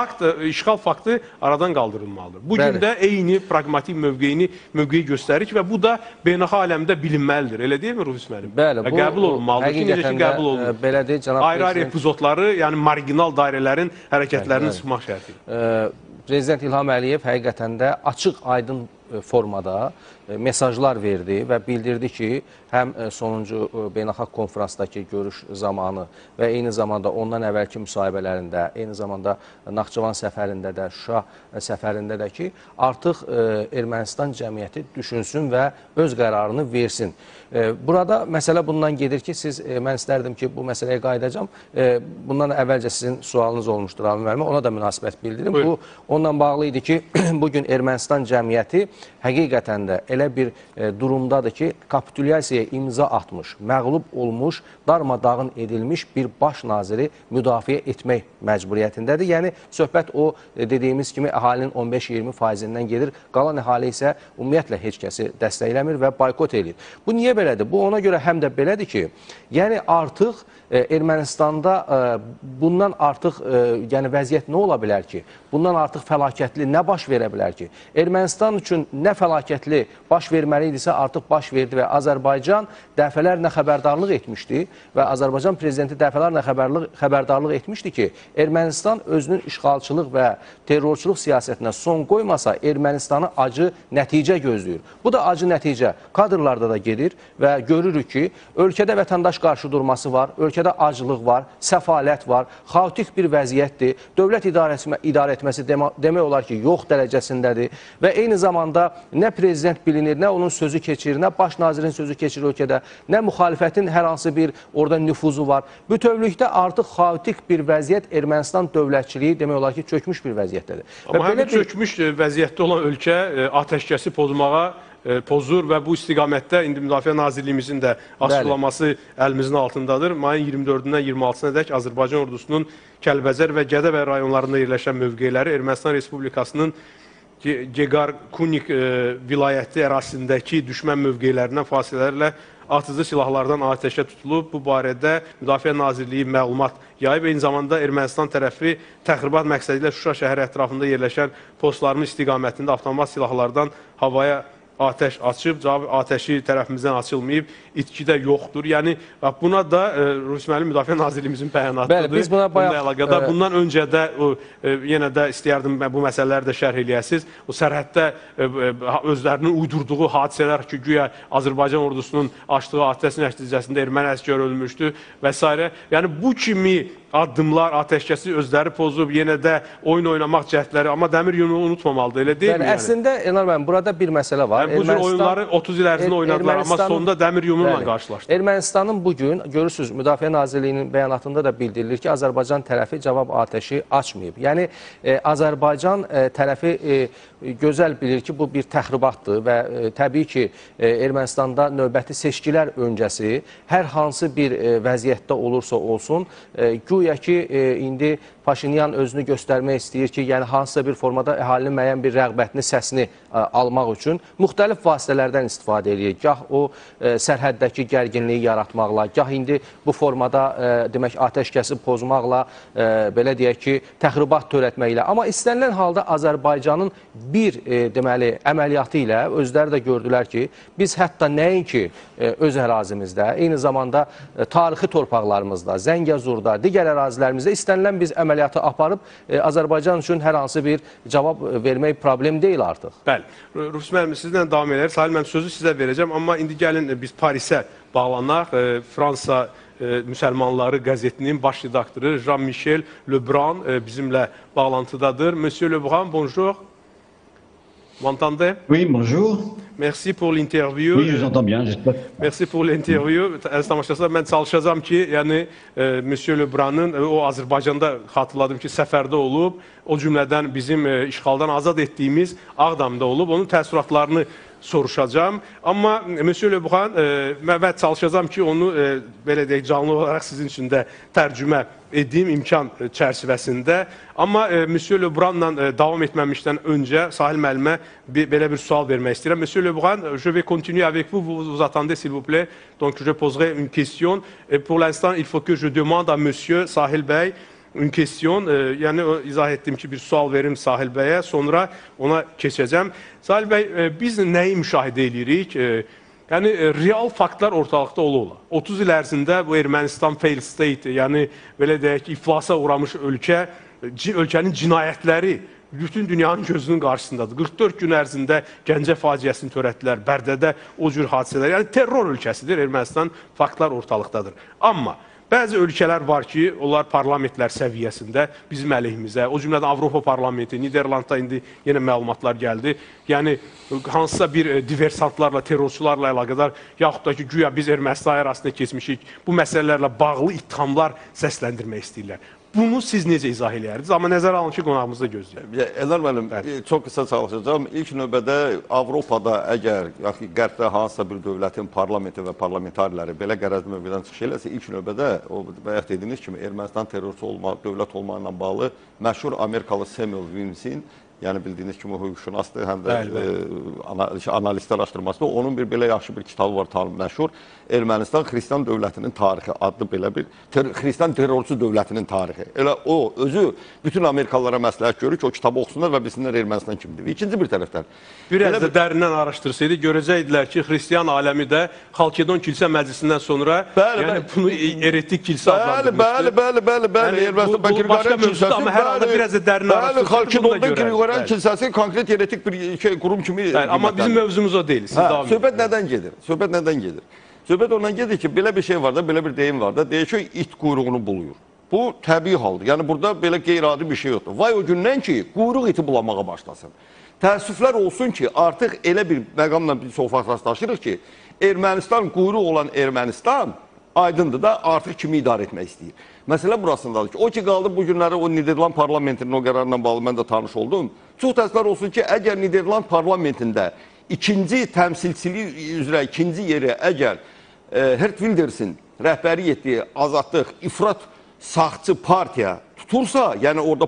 işğal faktı aradan qaldırılmalıdır. Bu gün də eyni pragmatik mövqeyi göstərir ki, və bu da beynəlxalq aləmdə bilinməlidir. Elə deyilmi Rufus müəllim? Bəli, bu qəbul olunmalıdır ki, necə ki qəbul olunur. Belədir, cənab ayrı-ayrı epizodları, yəni marginal dairələrin hərəkətlərini sıxmaq şərti. Prezident İlham Əliyev həqiqətən də açıq, aydın formada mesajlar verdi və bildirdi ki, həm sonuncu beynəlxalq konferansdakı görüş zamanı və eyni zamanda ondan əvvəlki müsahibələrində, eyni zamanda Naxçıvan səfərində də, Şuşa səfərində də ki, artıq Ermənistan cəmiyyəti düşünsün və öz qərarını versin. Burada məsələ bundan gedir ki, mən istərdim ki, bu məsələyə qayıdacam. Bundan əvvəlcə sizin sualınız olmuşdur, Ramin müəllim, ona da münasibət bildirim. Bu, onunla bağlı idi ki, bugün Ermənistan cəmiyyəti həqiqətən də elə bir durumdadır ki, kapitulyasiyaya imza atmış, məğlub olmuş, darmadağın edilmiş bir baş naziri müdafiə etmək məcburiyyətindədir. Yəni, söhbət o dediyimiz kimi əhalinin 15-20%-dən gedir, qalan əhali isə ümumiyyətlə heç kəsi dəstəkləmir və boykot edir. Bu niyə belədir? Bu ona görə həm də belədir ki, yəni artıq Ermənistanda bundan artıq vəziyyət nə ola bilər ki? Bundan artıq fəlakətli nə baş verə bilər ki? Ermənistan üçün nə fəlakətli baş verməli idisə artıq baş verdi və Azərbaycan dəfələrlə xəbərdarlıq etmişdi və Azərbaycan prezidenti dəfələrlə xəbərdarlıq etmişdi ki, Ermənistan özünün işğalçılıq və terrorçuluq siyasətinə son qoymasa Ermənistanı acı nəticə gözləyir. Bu da acı nəticə kadrlarda da gedir və görürük ki, ölkədə vətəndaş qarşıdurması var, ölkədə aclıq var, səfalət var, xaotik bir vəziyyətdir, dövlət idarə etməsi demək olar ki, yox dərəcəsindədir və eyni zamanda nə prezident bilinir, nə onun sözü keçir, nə baş nazirin sözü keçir ölkədə, nə müxalifətin hər hansı bir orada nüfuzu var. Bütövlükdə artıq xaotik bir vəziyyət Ermənistan dövlətçiliyi demək olar ki, çökmüş bir vəziyyətdədir. Amma həmin çökmüş vəziyyətdə olan ölkə atəşkəsi pozur və bu istiqamətdə indi Müdafiə Nazirliyimizin də açıqlaması əlimizin altındadır. Mayın 24-dən 26-na dək Azərbaycan ordusunun Kəlbəcər və Gədəbəy rayonlarında yerləşən mövqeləri Ermənistan Respublikasının Geqar-Kunik vilayəti ərazisindəki düşmən mövqelərindən fasilələrlə atıcı silahlardan atəşə tutulub. Bu barədə Müdafiə Nazirliyi məlumat yayıb. Eyni zamanda Ermənistan tərəfi təxribat məqsədi ilə Şuşa şəhəri ətrafında yerləşən postlarının istiqamətində avtomat silahlardan havaya atəş açıb, cavab atəşi tərəfimizdən açılmayıb, itki də yoxdur. Yəni buna da Rus Müdafiə Nazirliyimizin bəyanatlıdır. Bəli, biz buna bayaq əlaqədar. Bundan öncə də yenə də istəyərdim bu məsələləri də şərh eləyəsiniz. O sərhəddə özlərinin uydurduğu hadisələr ki, güya Azərbaycan ordusunun açdığı atəş nəticəsində erməni əsgər ölmüşdü və s. Yəni bu kimi addımlar atəşkəsi özləri pozub, yenə də oyun oynamaq cəhdləri, amma dəmir yumruğu unutmamalıdır, elə deyilmi? Yəni, əslində, Enar müəllim, burada bir məsələ var. Bu cür oyunları 30 il ərzində oynadılar, amma sonunda dəmir yumruqla qarşılaşdı. Ermənistanın bugün, görürsünüz, Müdafiə Nazirliyinin bəyanatında da bildirilir ki, Azərbaycan tərəfi cavab atəşi açmayıb. Yəni, Azərbaycan tərəfi gözəl bilir ki, bu bir təxribatdır və təbii ki, Ermənistanda növbəti seçkilər öncəsi hər hansı bir vəziyyətdə olursa olsun, güya ki, indi Paşinyan özünü göstərmək istəyir ki, yəni hansısa bir formada əhalinin müəyyən bir rəğbətini, səsini almaq üçün müxtəlif vasitələrdən istifadə edir. Gah o sərhəddəki gərginliyi yaratmaqla, gah indi bu formada demək atəşkəsi pozmaqla, belə deyək ki, təxribat törətməklə. Amma istənilən halda Azərbaycanın bir deməli əməliyyatı ilə özləri də gördülər ki, biz hətta nəinki öz ərazimizdə, eyni zamanda tarixi torpaqlarımızda, Zəngəzurda, digər ərazilərimizdə istənilən biz əməliyyatı aparıb Azərbaycan üçün hər hansı bir cavab vermək problem deyil artıq. Bəli. Rus müəllim, sizlə davam edək. Sahil müəllim, sözü sizə verəcəm, amma indi gəlin biz Parisə bağlanaq. Fransa Müsəlmanları qəzetinin baş redaktoru Jean-Michel Lebrun bizimlə bağlantıdadır. Monsieur Lebrun, bonjour. Vous m'entendez? Oui, bonjour. Merci pour l'interview. Oui, je vous entends bien, j'espère. Merci pour l'interview. Əziz tamaşaçılar, mən çalışacağam ki, yəni Monsieur Lebrun'un o Azərbaycanda xatırladım ki, səfərdə olub, o cümlədən bizim işğaldan azad etdiyimiz Ağdamda olub, onun təəssüratlarını soruşacağım. Amma Monsieur Lebrun, mən çalışacağım ki, onu belə deyək, canlı olaraq sizin üçün də tərcümə edeyim imkan çərçivəsində. Amma Monsieur Lebrun'la davam etməmişdən öncə Sahil müəllimə belə bir sual vermək istəyirəm. Monsieur Lebrun, je vais continuer avec vous, vous attendez s'il vous plaît. Donc je poserai une question. Et pour l'instant, il faut que je demande à Monsieur Sahil Bey une question. Yəni izah etdim ki, bir sual verim Sahil Bəyə, sonra ona keçəcəm. Sahil bəy, biz nəyi müşahidə edirik? Yəni real faktlar ortalıqda ola-ola. 30 il ərzində bu Ermənistan failed state, yəni belə deyək ki, iflasa uğramış ölkə, ölkənin cinayətləri bütün dünyanın gözünün qarşısındadır. 44 gün ərzində Gəncə faciəsini törətdilər, Bərdədə o cür hadisələr. Yəni terror ölkəsidir Ermənistan, faktlar ortalıqdadır. Amma bəzi ölkələr var ki, onlar parlamentlər səviyyəsində bizim əleyhimizə, o cümlədən Avropa Parlamenti, Niderlandda indi yenə məlumatlar gəldi. Yəni, hansısa bir diversantlarla, terrorçularla əlaqədar, yaxud da ki, güya biz Ermənistan arasında keçmişik, bu məsələlərlə bağlı ittihamlar səsləndirmək istəyirlər. Bunu siz necə izah edərdiniz? Amma nəzərə alın ki, qonağımızda gözləyir. Enar müəllim, çox qısa çalışacağım. İlk növbədə Avropada əgər qərbdə hansısa bir dövlətin parlamenti və parlamentariləri belə qərəzli mövqedən çıxış eləsə, ilk növbədə o bayaq dediyiniz kimi Ermənistan terrorçu dövlət olmaqla bağlı məşhur Amerikalı Samuel Wims'in, yəni bildiyiniz kimi hüquqşünasdır, həm də analist araşdırması, onun bir belə yaxşı bir kitabı var, məşhur Ermənistan Xristian dövlətinin tarixi adlı belə bir Xristian terrorçu dövlətinin tarixi. Elə o özü bütün Amerikalılara məsləhət görür ki, o kitabı oxusunlar və bilsinlər Ermənistan kimdir. İkinci bir tərəfdən biraz da dərindən araşdırsaydı, görəcəkdilər ki, Xristian aləmi də Xalkedon Kilsə Məclisindən sonra yəni bunu eretik kilsə adlandırmışdı. Bəli. Başqa mövzudur, amma hər halda biraz da dərin araşdırsaydı. Kilsəsi konkret eretik bir qurum kimi... Amma bizim mövzumuz o deyil. Söhbət nədən gedir? Söhbət ondan gedir ki, belə bir şey var da, belə bir deyim var da, deyir ki, it quyruğunu buluyur. Bu təbii haldır. Yəni, burada belə qeyri-adi bir şey yoxdur. Vay o gündən ki, quyruq iti bulamağa başlasın. Təəssüflər olsun ki, artıq elə bir məqamla bir sohbət rastlaşırıq ki, Ermənistan, quyruq olan Ermənistan aydındır da artıq kimi idarə etmək istəyir. Məsələ burasındadır ki, o ki qaldı bu günləri o Niderland parlamentinin o qərarla bağlı mən də tanış oldum. Çox təəssüflər olsun ki, əgər Niderland parlamentində ikinci təmsilçiliyi üzrə ikinci yeri əgər Geert Wildersin rəhbəri etdiyi azadlıq, ifrat sağçı partiya tutursa, yəni orada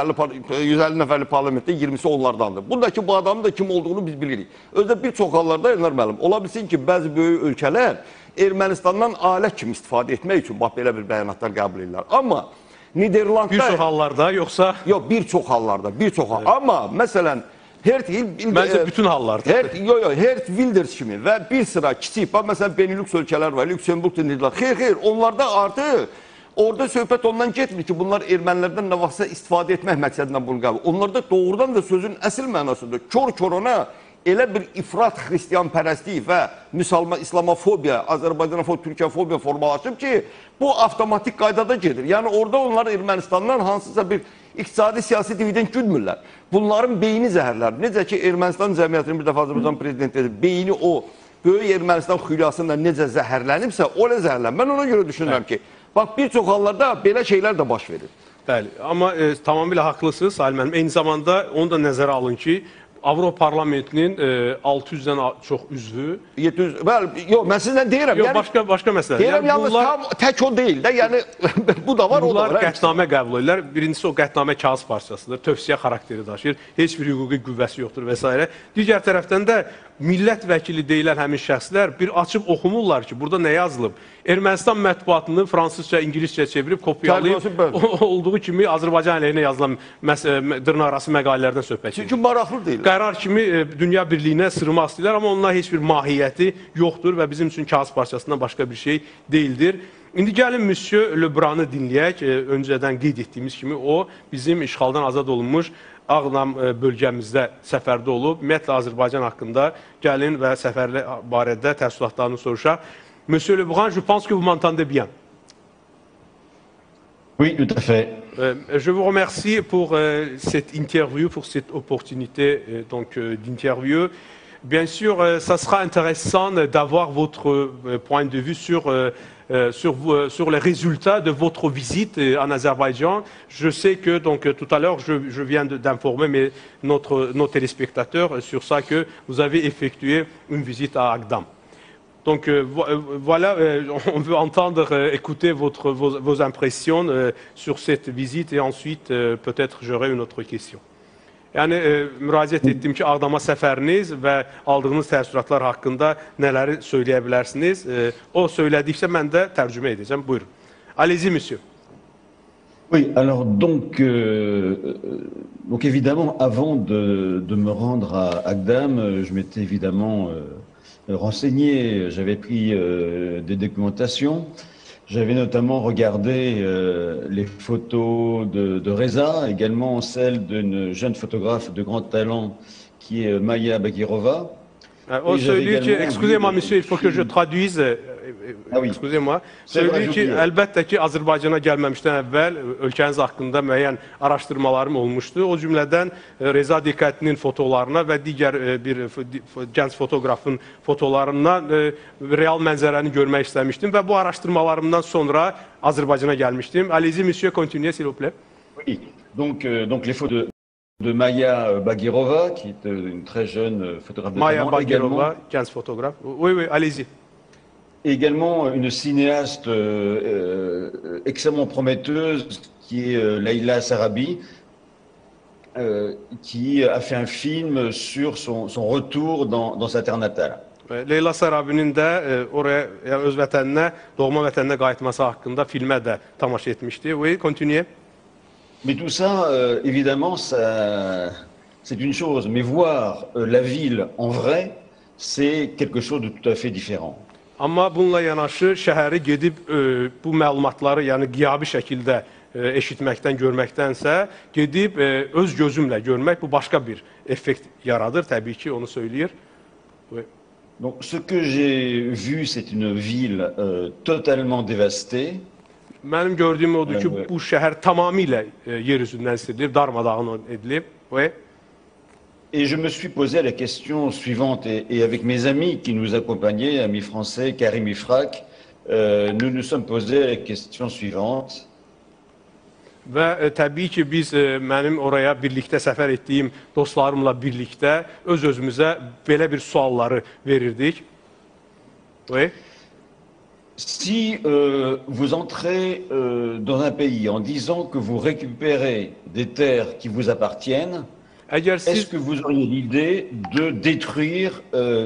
150 nəfərli parlamentdə 20'si onlardandır. Buradakı bu adamın da kim olduğunu biz bilirik. Özdə bir çox hallarda Elnar müəllim, ola bilsin ki, bəzi böyük ölkələr Ermənistandan alət kimi istifadə etmək üçün bax belə bir bəyanatlar qəbul edirlər. Amma Niderlandda... Bir çox hallarda, yoxsa... Yox, bir çox hallarda, Amma məsələn, Məncə bütün hallarda. Hertz Wilders kimi və bir sıra kiçik, məsələn, Benelux ölkələr var, Lüksemburg, Niderland. Xeyr, onlarda artıq orada söhbət ondan getmir ki, bunlar ermənilərdən nə vaxtsa istifadə etmək məqsədindən bunu qəbul. Onlarda doğrudan da sözün əsl mənasında kör-körona elə bir ifrat xristiyanpərəstlik və İslamofobiya, Azərbaycanofobiya, Türkiyofobiya formalaşıb ki, bu avtomatik qaydada gedir. Yəni orada onlar Ermənistandan hansısa bir iqtisadi siyasi dividend güdmürlər. Bunların beyni zəhərlər. Necə ki, Ermənistan cəmiyyətinin bir dəfə Azərbaycan prezidenti dedi, beyni o böyük Ermənistan xülyasında necə zəhərlənibsə, o elə zəhərlənib. Mən ona görə düşünürəm ki, bax, bir çox hallarda belə şeylər də baş verir. Bəli, amma tamamilə haqlısınız Salih müəllim. Eyni zamanda onu da nəzərə alın ki, Avropa Parlamentinin 600-dən çox üzvü. 700, yox, mən sizlə deyirəm. Yox, başqa məsələ. Deyirəm, yalnız tam tək o deyil də, yəni bu da var, o da var. Bunlar qətnamə qəbul edirlər. Birincisi o qətnamə kağız parçasıdır, tövsiyə xarakteri daşıyır, heç bir hüquqi qüvvəsi yoxdur və s. Digər tərəfdən də millət vəkili deyilən həmin şəxslər bir açıb oxumurlar ki, burada nə yazılıb. Ermənistan mətbuatını fransızca, İngiliscə çevirib, kopyalayıb, olduğu kimi Azərbaycan əleyhinə yazılan dırnaqarası məqalələrdən söhbət edir. Çünki maraqlı deyil. Qərar kimi dünya birliyinə sırmaq istəyirlər, amma onların heç bir mahiyyəti yoxdur və bizim üçün kağız parçasından başqa bir şey deyildir. İndi gəlin Monsieur Lebrun'u dinləyək. Öncədən qeyd etdiyimiz kimi o bizim işğaldan azad olunmuş Ağdam bölgəmizdə səfərdə olub. Ümumiyyətlə Azərbaycan haqqında gəlin və səfərli barədə təəssüratlarını soruşaq. Monsieur Lebrun, je pense que vous m'entendez bien. Oui, tout à fait. Je vous remercie pour cette interview, pour cette opportunité d'interview. Bien sûr, ça sera intéressant d'avoir votre point de vue sur les résultats de votre visite en Azerbaïdjan. Je sais que tout à l'heure, je viens d'informer nos téléspectateurs sur ça, que vous avez effectué une visite à Agdam. Donc voilà, on veut entendre, écouter vos impressions sur cette visite et ensuite peut-être j'aurai une autre question. Yəni, müraciət etdim ki, Ağdama səfəriniz və aldığınız təəssüratlar haqqında nələri söyləyə bilərsiniz. O söylədiksə mən də tərcümə edəcəm. Buyurun. Allez-y, monsieur. Oui, alors donc évidemment, avant de me rendre à Agdam, je m'étais évidemment renseigné, j'avais pris des documentations. J'avais notamment regardé les photos de Reza, également celles d'une jeune photographe de grand talent qui est Maya Bagirova. Excusez-moi, monsieur, il faut que je traduise. Excusez-moi. Söyləyir ki, əlbəttə ki, Azərbaycana gəlməmişdən əvvəl ölkəniz haqqında müəyyən araşdırmalarım olmuşdu. O cümlədən Reza Diqqətinin fotolarına və digər bir gənc fotoqrafın fotolarından real mənzərəni görmək istəmişdim və bu araşdırmalarımdan sonra Azərbaycana gəlmişdim. Allez-y, monsieur, continuez, s'il vous plaît. Oui, donc les photos de Maya Bagirova, qui est une très jeune photographe de Maya talent. Bagirova, gənc photographe. Oui, oui, allez-y. Également une cinéaste extrêmement prometteuse qui est Leïla Sarabi, qui a fait un film sur son retour dans sa terre natale. Leyla Sarabinin də oraya, yəni öz vətəninə, doğma vətəninə qayıtması haqqında filmə də tamaşa etmişdi. Oui, continuez. Mais tout ça, évidemment, c'est une chose. Mais voir la ville en vrai, c'est quelque chose de tout à fait différent. Amma bununla yanaşı şəhəri gedib bu məlumatları, yəni qiyabi şəkildə eşitməkdən, görməkdənsə, gedib öz gözümlə görmək bu başqa bir effekt yaradır. Təbii ki, onu söyləyir. Oui. Donc, ce que j'ai vu, c'est une ville totalement dévastée. Mənim gördüyüm odur ki, bu şəhər tamamilə yer üzündən silib, darmadağın edilib. Oui. Et je me suis posé la question suivante, et avec mes amis qui nous accompagnaient, amis français, Karim Ifrak, nous nous sommes posé la question suivante. Və təbii ki, biz mənim oraya birlikdə səfər etdiyim dostlarımla birlikdə öz-özümüzə belə bir sualları verirdik. Oui. Si vous entrez dans un pays en disant que vous récupérez des terres qui vous appartiennent, est-ce que vous auriez l'idée de détruire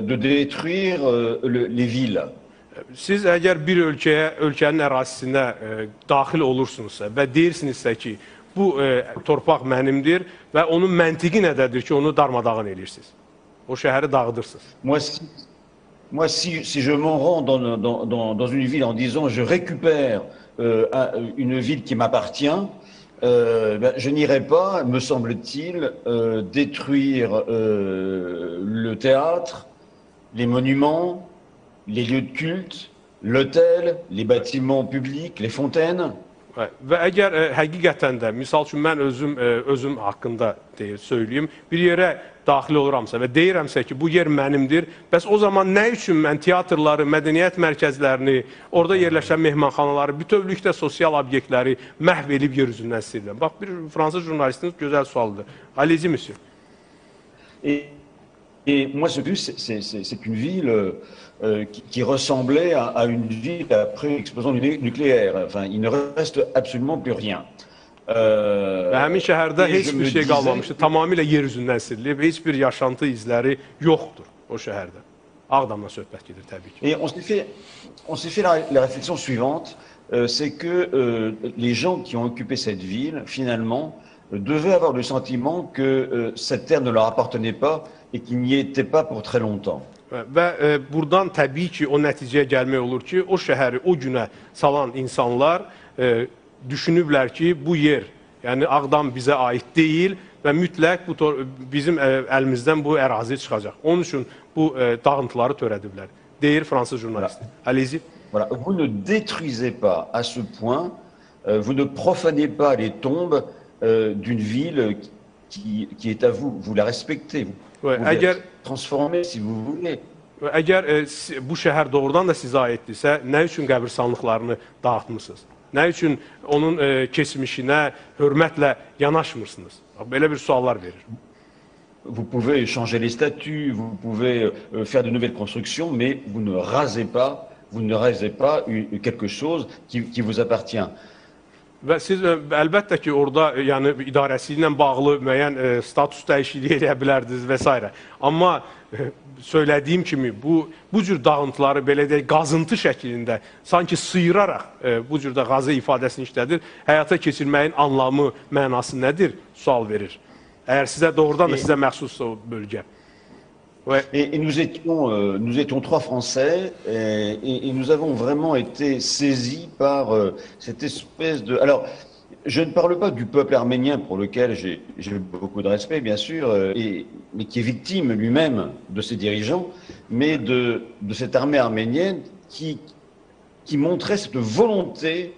les villes? Siz əgər bir ölkənin ərazisinə daxil olursunuzsa və deyirsinizsə ki, bu torpaq mənimdir və onun məntiqi nədədir ki, onu darmadağın edirsiniz? O şəhəri dağıdırsınız. Moi, si je m'en rends dans une ville en disant je récupère une ville qui m'appartient, je n'irai pas, me semble-t-il, détruire le théâtre, les monuments, les lieux de culte, l'hôtel, les bâtiments publics, les fontaines. Və əgər həqiqətən də, misal üçün mən özüm haqqında söyləyim, bir yerə daxil oluramsa və deyirəmsə ki, bu yer mənimdir, bəs o zaman nə üçün mən teatrları, mədəniyyət mərkəzlərini, orada yerləşən mehmanxanaları, bütövlükdə sosial obyektləri məhv edib yer üzündən silirəm? Bax, bir fransız jurnalistiniz gözəl sualdır. Allez-y, monsieur. Et moi, ce que c'est une ville qui ressemblait à une ville après l'explosion nucléaire. Enfin, il ne reste absolument plus rien. Və həmin şəhərdə heç bir şey qalmamışdı. Tamamilə yer üzündən silinib, heç bir yaşantı izləri yoxdur o şəhərdə. Ağdamla söhbət gedir təbii ki. Et on s'est fait la réflexion suivante, c'est que les gens qui ont occupé cette ville, finalement, devaient avoir le sentiment que cette terre ne leur appartenait pas et qu'ils n'y étaient pas pour très longtemps. Və buradan təbii ki, o nəticəyə gəlmək olur ki, o şəhəri o günə salan insanlar düşünüblər ki, bu yer, yəni Ağdam bizə aid deyil və mütləq bizim əlimizdən bu ərazi çıxacaq. Onun üçün bu dağıntıları törədiblər, deyir fransız jurnalisti. Allez-y. Voilà. Vous ne détruisez pas à ce point, vous ne profanez pas les tombes d'une ville qui est à vous. Vous la respectez. Vous la transformez si vous voulez. Əgər bu şəhər doğrudan da sizə aiddirsə, nə üçün qəbirstanlıqlarını dağıtmısınız? Nə üçün onun keçmişinə hörmətlə yanaşmırsınız? Belə bir suallar verir. Vous pouvez changer les statuts, vous pouvez faire de nouvelles constructions, mais vous ne rasez pas quelque chose qui vous appartient. Və siz əlbəttə ki, orada yəni idarəsi ilə bağlı müəyyən status dəyişikliyi edə bilərdiniz və s. Amma söylədiyim kimi bu cür dağıntıları belə deyək, qazıntı şəklində sanki sıyıraraq bu cür də qazı ifadəsini işlədir. Həyata keçirməyin anlamı, mənası nədir? Sual verir. Əgər sizə doğrudan da sizə məxsussa o bölgə. Et nous étions trois Français et nous avons vraiment été saisis par cette espèce de... Alors, je ne parle pas du peuple arménien pour lequel j'ai beaucoup de respect, bien sûr, mais qui est victime lui-même de ses dirigeants, mais de cette armée arménienne qui montrait cette volonté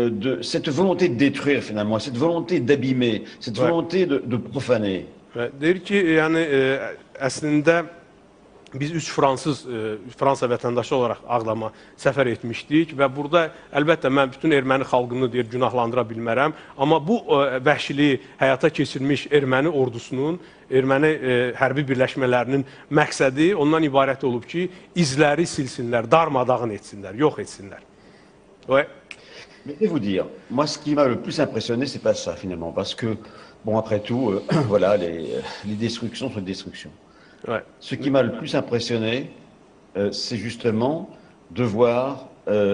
de détruire finalement, cette volonté d'abîmer, cette volonté de profaner. Deyir ki, yəni əslində biz üç Fransa vətəndaşı olaraq Ağdama səfər etmişdik və burada əlbəttə mən bütün erməni xalqını günahlandıra bilmərəm, amma bu vəhşiliyi həyata keçirmiş erməni ordusunun, erməni hərbi birləşmələrinin məqsədi ondan ibarət olub ki, izləri silsinlər, darmadağın etsinlər, yox etsinlər. Mais je vais vous dire, moi ce qui m'a le plus impressionné, c'est pas ça finalement, parce que bon, après tout, voilà, les destructions sont des destructions. Ouais. Ce qui m'a le plus impressionné, c'est justement de voir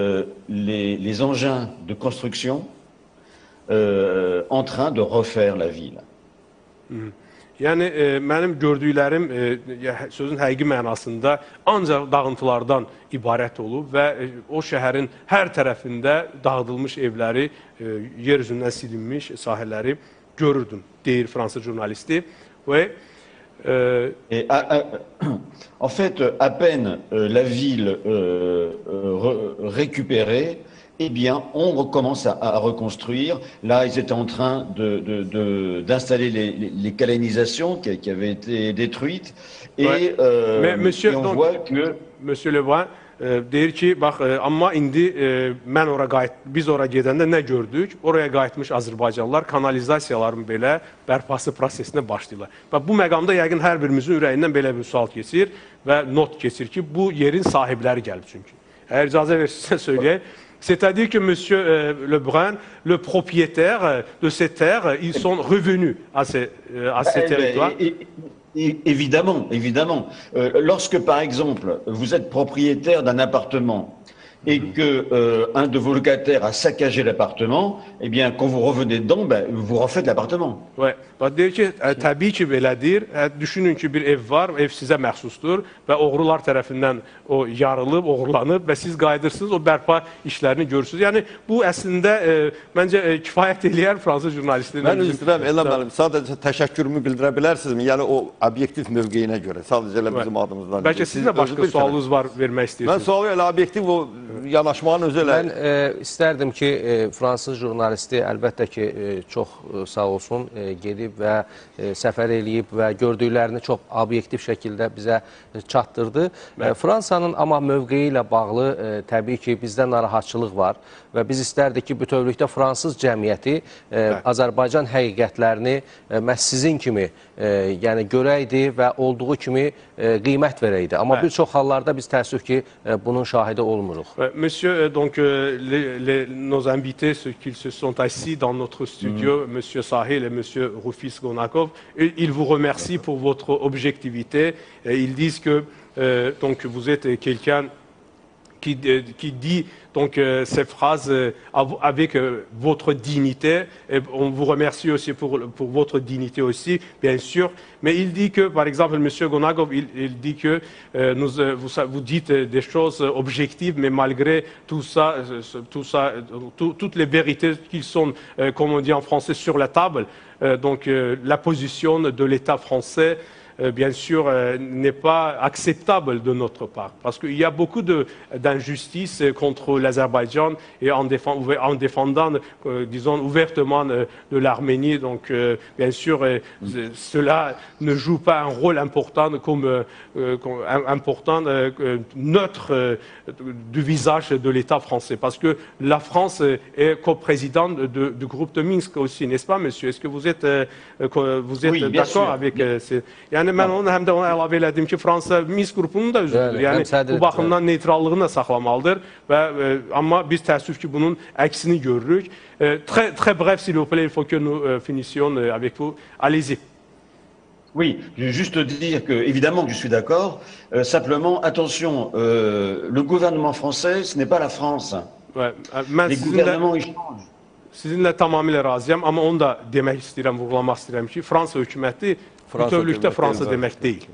les engins de construction en train de refaire la ville. Yəni, mənim gördüklərim sözün həqiqi mənasında ancaq dağıntılardan ibarət olub və o şəhərin hər tərəfində dağıdılmış evləri, yer üzündən silinmiş sahələri görürdüm, deyir fransız jurnalisti. En fait, à peine la ville récupérée, eh bien, on recommence à reconstruire. Là, ils étaient en train d'installer les canalisations qui avaient été détruites. Et, et on voit que... Monsieur Lebrun, deyir ki, bax, amma indi biz ora gedəndə nə gördük? Oraya qayıtmış Azərbaycanlılar kanalizasiyaların belə bərpası prosesinə başlayırlar. Bu məqamda yəqin hər birimizin ürəyindən belə bir sual keçir və not keçir ki, bu yerin sahibləri gəlib çünki. Əgər icazə verirsinizsə söyləyək. C'est-à-dire que M. Lebrun, le propriétaire de ces terres, ils sont revenus à ces territoires. Évidemment, évidemment. Lorsque, par exemple, vous êtes propriétaire d'un appartement et que un de vos locataires a saccagé l'appartement, eh bien, quand vous revenez dedans, ben, vous refaites l'appartement. Və deyir ki, təbii ki, belədir. Düşünün ki, bir ev var, ev sizə məxsusdur və oğrular tərəfindən o yarılıb, oğurlanıb və siz qayıdırsınız, o bərpa işlərini görürsünüz. Yəni, bu əslində, məncə, kifayət eləyər Fransız jurnalistlərinin. Mən üzr istəyirəm, Elham müəllim, sadəcə təşəkkürümü bildirə bilərsinizmi? Yəni, o obyektiv mövqeyinə görə, sadəcə elə bizim adımızdan. Bəlkə sizin də başqa sualınız var, vermək istəyirsiniz. Mən sualı elə obyektiv o yanaşmanın özü elə... Mən istərdim ki, Fransız jurnalisti əlbəttə ki, çox sağ olsun, gedib və səfər eləyib və gördüklərini çox obyektiv şəkildə bizə çatdırdı. Fransanın amma mövqeyi ilə bağlı təbii ki, bizdə narahatçılıq var və biz istərdik ki, bütövlükdə Fransız cəmiyyəti Azərbaycan həqiqətlərini məhz sizin kimi yəni görəydi və olduğu kimi qiymət verəydi. Amma bir çox hallarda biz təəssüf ki, bunun şahidi olmuruq. Monsieur, donc, nos invités, ceux qui se sont assis dans notre studio, Monsieur Sahil et Monsieur Rufus Gonakov, ils vous remercient pour votre objectivité. Ils disent que donc, vous êtes quelqu'un qui dit donc, ces phrases avec votre dignité. Et on vous remercie aussi pour votre dignité aussi, bien sûr. Mais il dit que, par exemple, M. Gonagov, il dit que vous dites des choses objectives, mais malgré tout ça, toutes les vérités qui sont, comme on dit en français, sur la table, donc la position de l'État français, bien sûr, n'est pas acceptable de notre part. Parce qu'il y a beaucoup d'injustices contre l'Azerbaïdjan et en défendant, disons, ouvertement de l'Arménie. Donc, bien sûr, cela ne joue pas un rôle important neutre du visage de l'État français. Parce que la France est coprésidente du groupe de Minsk aussi, n'est-ce pas, monsieur? Est-ce que vous êtes oui, d'accord avec ces... Yəni mən onu həm də ona əlavə elədim ki, Fransa Minsk qrupunun da üzvüdür. Yəni bu baxımdan neytrallığını da saxlamalıdır və amma biz təəssüf ki, bunun əksini görürük. Très bref, s'il vous plaît, il faut que nous finissions avec vous. Allez-y. Oui, je veux juste dire que, évidemment, que je suis d'accord. Simplement, attention, le gouvernement français, ce n'est pas la France. Les gouvernements, ils changent. Sizinlə tamamilə razıyam, amma onu da demək istəyirəm, vurgulamaq istəyirəm ki, Fransa hökuməti bütövlükdə Fransa demək deyil.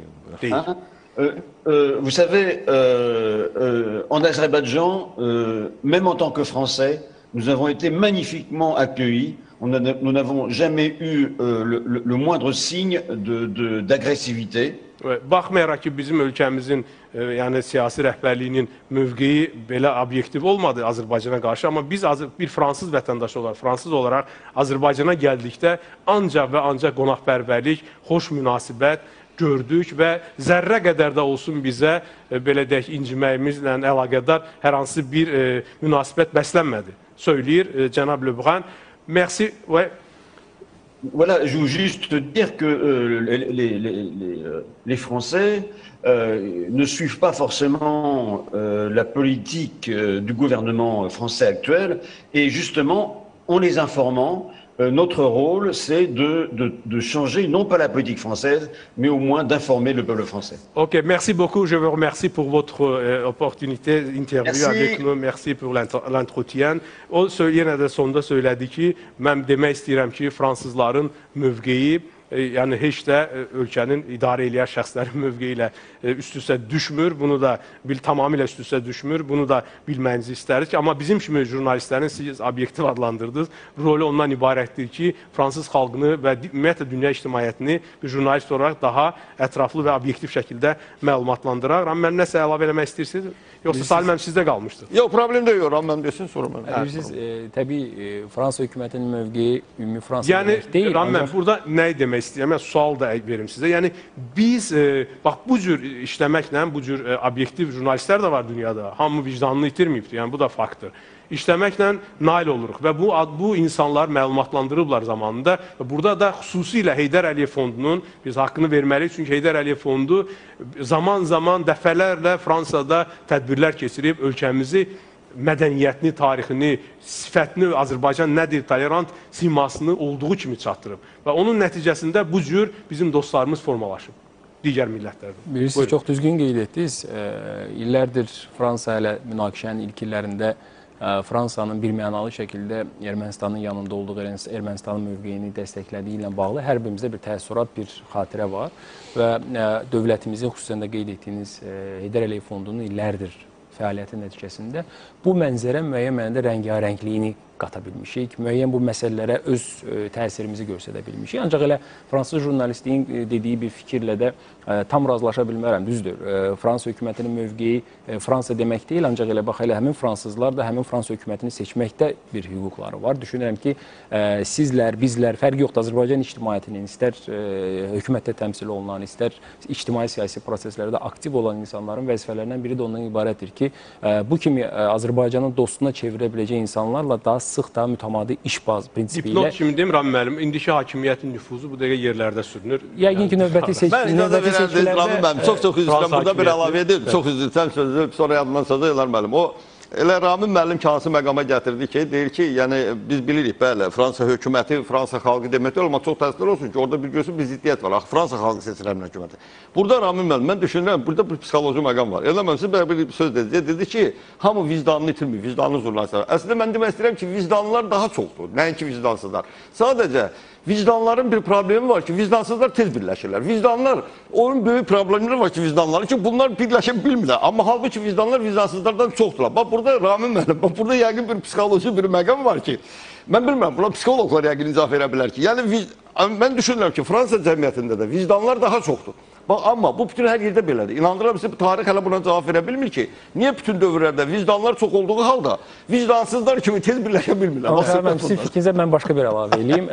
Vous savez, en Azerbaïdjan, même en tant que Français, nous avons été magnifiquement accueillis. Nous n'avons jamais eu le moindre signe d'agressivité. Baxmayaraq ki, bizim ölkəmizin yəni siyasi rəhbərliyinin mövqeyi belə obyektiv olmadı Azərbaycana qarşı, amma biz bir Fransız vətəndaşı olaraq, Fransız olaraq Azərbaycana gəldikdə ancaq və ancaq qonaqpərvərlik, xoş münasibət gördük və zərrə qədər də olsun bizə belə deyək inciməyimizlə əlaqədar hər hansı bir münasibət bəslənmədi. Söyləyir cənab Le Brun. Merci. Ouais. Voilà, je veux juste dire que les Français ne suivent pas forcément la politique du gouvernement français actuel et justement, en les informant, notre rôle, c'est de changer, non pas la politique française, mais au moins d'informer le peuple français. Ok, merci beaucoup. Je vous remercie pour votre opportunité d'interview avec nous. Merci pour l'entretien. O yenə də sonda söylədi ki, mən demək istəyirəm ki, fransızların mövqeyi, yəni heç də ölkənin idarə eləyən şəxslərin mövqeyi ilə üst-üstə düşmür. Bunu da tamamilə üst-üstə düşmür. Bunu da bilməyinizi istərik. Amma bizim kimi jurnalistlərin siz obyektiv adlandırdınız. Rolü ondan ibarətdir ki, Fransız xalqını və ümumiyyətlə dünya ictimaiyyətini bir jurnalist olaraq daha ətraflı və obyektiv şəkildə məlumatlandıraq. Mən nəsə əlavə eləmək istəyirsiniz? Yoxsa Salim sizdə qalmışdı? Yox, problem də yox. Mən desin sonra mən. Bilirsiniz, təbii Fransa hökumətinin mövqeyi ümumi Fransa demək deyil. Yəni, burada nə demək istəyirəm? Mən sual da verim sizə. Yəni, biz, bax, bu cür işləməklə, bu cür obyektiv jurnalistlər də var dünyada. Hamı vicdanını itirməyibdir. Yəni, bu da faktdır. İşləməklə nail oluruq və bu insanlar məlumatlandırıblar zamanında. Burada da xüsusilə Heydər Əliyev Fondunun biz haqqını verməliyik. Çünki Heydər Əliyev Fondu zaman-zaman dəfələrlə Fransada tədbirlər keçirib ölkəmizi mədəniyyətini, tarixini, sifətini, Azərbaycan nədir, tolerant simasını olduğu kimi çatdırıb. Və onun nəticəsində bu cür bizim dostlarımız formalaşıb. digər millətlərdən. Bilirsiniz, çox düzgün qeyd etdiniz. İllərdir Fransa ilə münaqişənin ilk illərində Fransanın bir mənalı şəkildə Ermənistanın yanında olduğu, Ermənistanın mövqeyini dəstəklədiyi ilə bağlı hər birimizdə bir təəssürat, bir xatirə var və dövlətimizin xüsusən də qeyd etdiyiniz Heydər Əliyev Fondunun illərdir fəaliyyəti nəticəsində bu mənzərə müəyyən mənada rəngarəngliyini qata bilmişik, müəyyən bu məsələlərə öz təsirimizi göstərə bilmişik. Ancaq elə fransız jurnalistliyin dediyi bir fikirlə də tam razılaşa bilmərəm, düzdür. Fransa hökumətinin mövqeyi Fransa demək deyil, ancaq elə bax, elə həmin fransızlar da həmin Fransa hökumətini seçməkdə bir hüquqları var. Düşünürəm ki, sizlər, bizlər, fərq yoxdur, Azərbaycan ictimaiyyətinin, istər hökumətdə təmsil olunan, istər ictimai-siyasi proseslərdə aktiv olan insanların vəzifələrindən biri də ondan ibarətdir ki, bu kimi Azərbaycanın dostuna çevirə biləcək insanlarla daha sıx, daha mütəmadi iş prinsipi ilə... Dipnot kimi demirəm müəllim, indiki hakimiyyətin nüfuzu bu dəqiqə yerlərdə sürünür. Yəqin ki, növbəti seçkilərdə... Çox üzr istəyirəm, burada bir əlavə edir. Çox üzr istəyirəm, sözü sonra yadımdan sözü elər müəllim. O, elə Ramin müəllim ki, hansı məqama gətirdi ki, deyir ki, yəni biz bilirik, bəli, Fransa hökuməti, Fransa xalqı demək deyil, amma çox təəssüflər olsun ki, orada bir gözün bir ziddiyyət var. Fransa xalqı seçilən hökuməti. Burada Ramin müəllim, mən düşünürəm, burada bir psixoloji məqam var. Elə mən sizə bir söz dedi ki, hamı vicdanını itirmir, vicdanını zorlayır. Əslində mən demək istəyirəm ki, vicdanlılar daha çoxdur, nəinki vicdansızlar. Sadəcə vicdanların bir problemi var ki, vicdansızlar tez birləşirlər. Vicdanlar, onun böyük problemləri var ki, vicdanları ki, bunlar birləşə bilmirlər. Amma halbuki vicdanlar vicdansızlardan çoxdurlar. Bax, burada Ramin müəllim, bax, burada yəqin bir psixoloji bir məqam var ki, mən bilmirəm, buna psixologlar yəqin icazə verə bilər ki, yəni mən düşünürəm ki, Fransa cəmiyyətində də vicdanlar daha çoxdur. Bax, amma bu bütün hər yerdə belədir. İnandırıram sizə, tarix hələ buna cavab verə bilmir ki, niyə bütün dövrlərdə vicdanlar çox olduğu halda vicdansızlar kimi tez birləşə bilmirlər? Sizin fikrinizə mən başqa bir əlavə edeyim.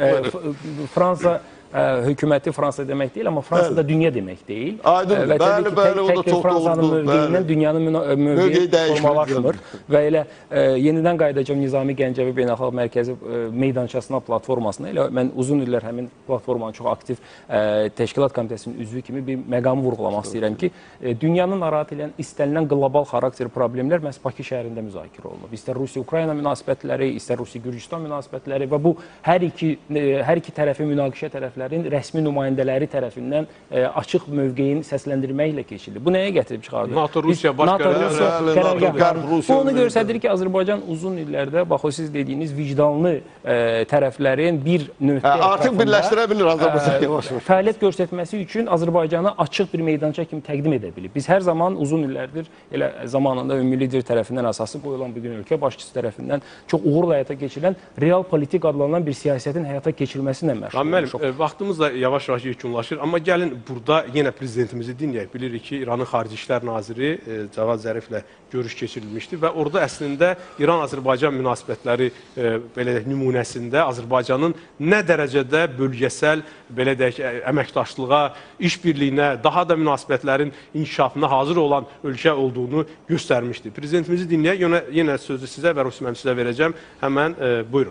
Fransa hökuməti Fransa demək deyil, amma Fransa da dünya demək deyil. Aydındır, bəli, bəli, o da çox Fransanın mövqeyindən dünyanın mövqeyi formalaşmır və elə yenidən qayıdacağım Nizami Gəncəvi Beynəlxalq Mərkəzi meydançasına, platformasına, elə mən uzun illər həmin platformanın çox aktiv təşkilat komitəsinin üzvü kimi bir məqamı vurğulamaq istəyirəm ki, dünyanın narahat edən istənilən qlobal xarakter problemlər məhz Bakı şəhərində müzakirə olunub. İstər Rusiya-Ukrayna münasibətləri, istər Rusiya-Gürcüstan münasibətləri və bu hər iki tərəfin münaqişə tərəfləri rəsmi nümayəndələri tərəfindən açıq mövqeyin səsləndirməklə keçirildi. Bu nəyə gətirib çıxardı? NATO, Rusiya, başqa qərargahlar. Bu onu göstərir ki, Azərbaycan uzun illərdə, bax o siz dediyiniz vicdanlı tərəflərin bir nöqtə artıq birləşdirə bilir Azərbaycan yavaş-yavaş. Fəaliyyət göstərməsi üçün Azərbaycanı açıq bir meydança kimi təqdim edə bilir. Biz hər zaman uzun illərdir elə zamanında ümumi lider tərəfindən əsası qoyulan bugün ölkə başçısı tərəfindən çox uğurla həyata keçirilən real politik adlanan bir siyasətin həyata keçirilməsi ilə məşğul olmuşuq. Vaxtımız da yavaş-yavaş yekunlaşır, amma gəlin burada yenə prezidentimizi dinləyək. Bilirik ki, İranın Xarici İşlər Naziri Cavad Zəriflə görüş keçirilmişdi və orada əslində İran-Azərbaycan münasibətləri belə nümunəsində Azərbaycanın nə dərəcədə bölgəsəl belə deyək əməkdaşlığa, işbirliyinə, daha da münasibətlərin inkişafına hazır olan ölkə olduğunu göstərmişdi. Prezidentimizi dinləyək, yenə sözü sizə və Rusi müəllim sizə verəcəm. Həmən buyurun.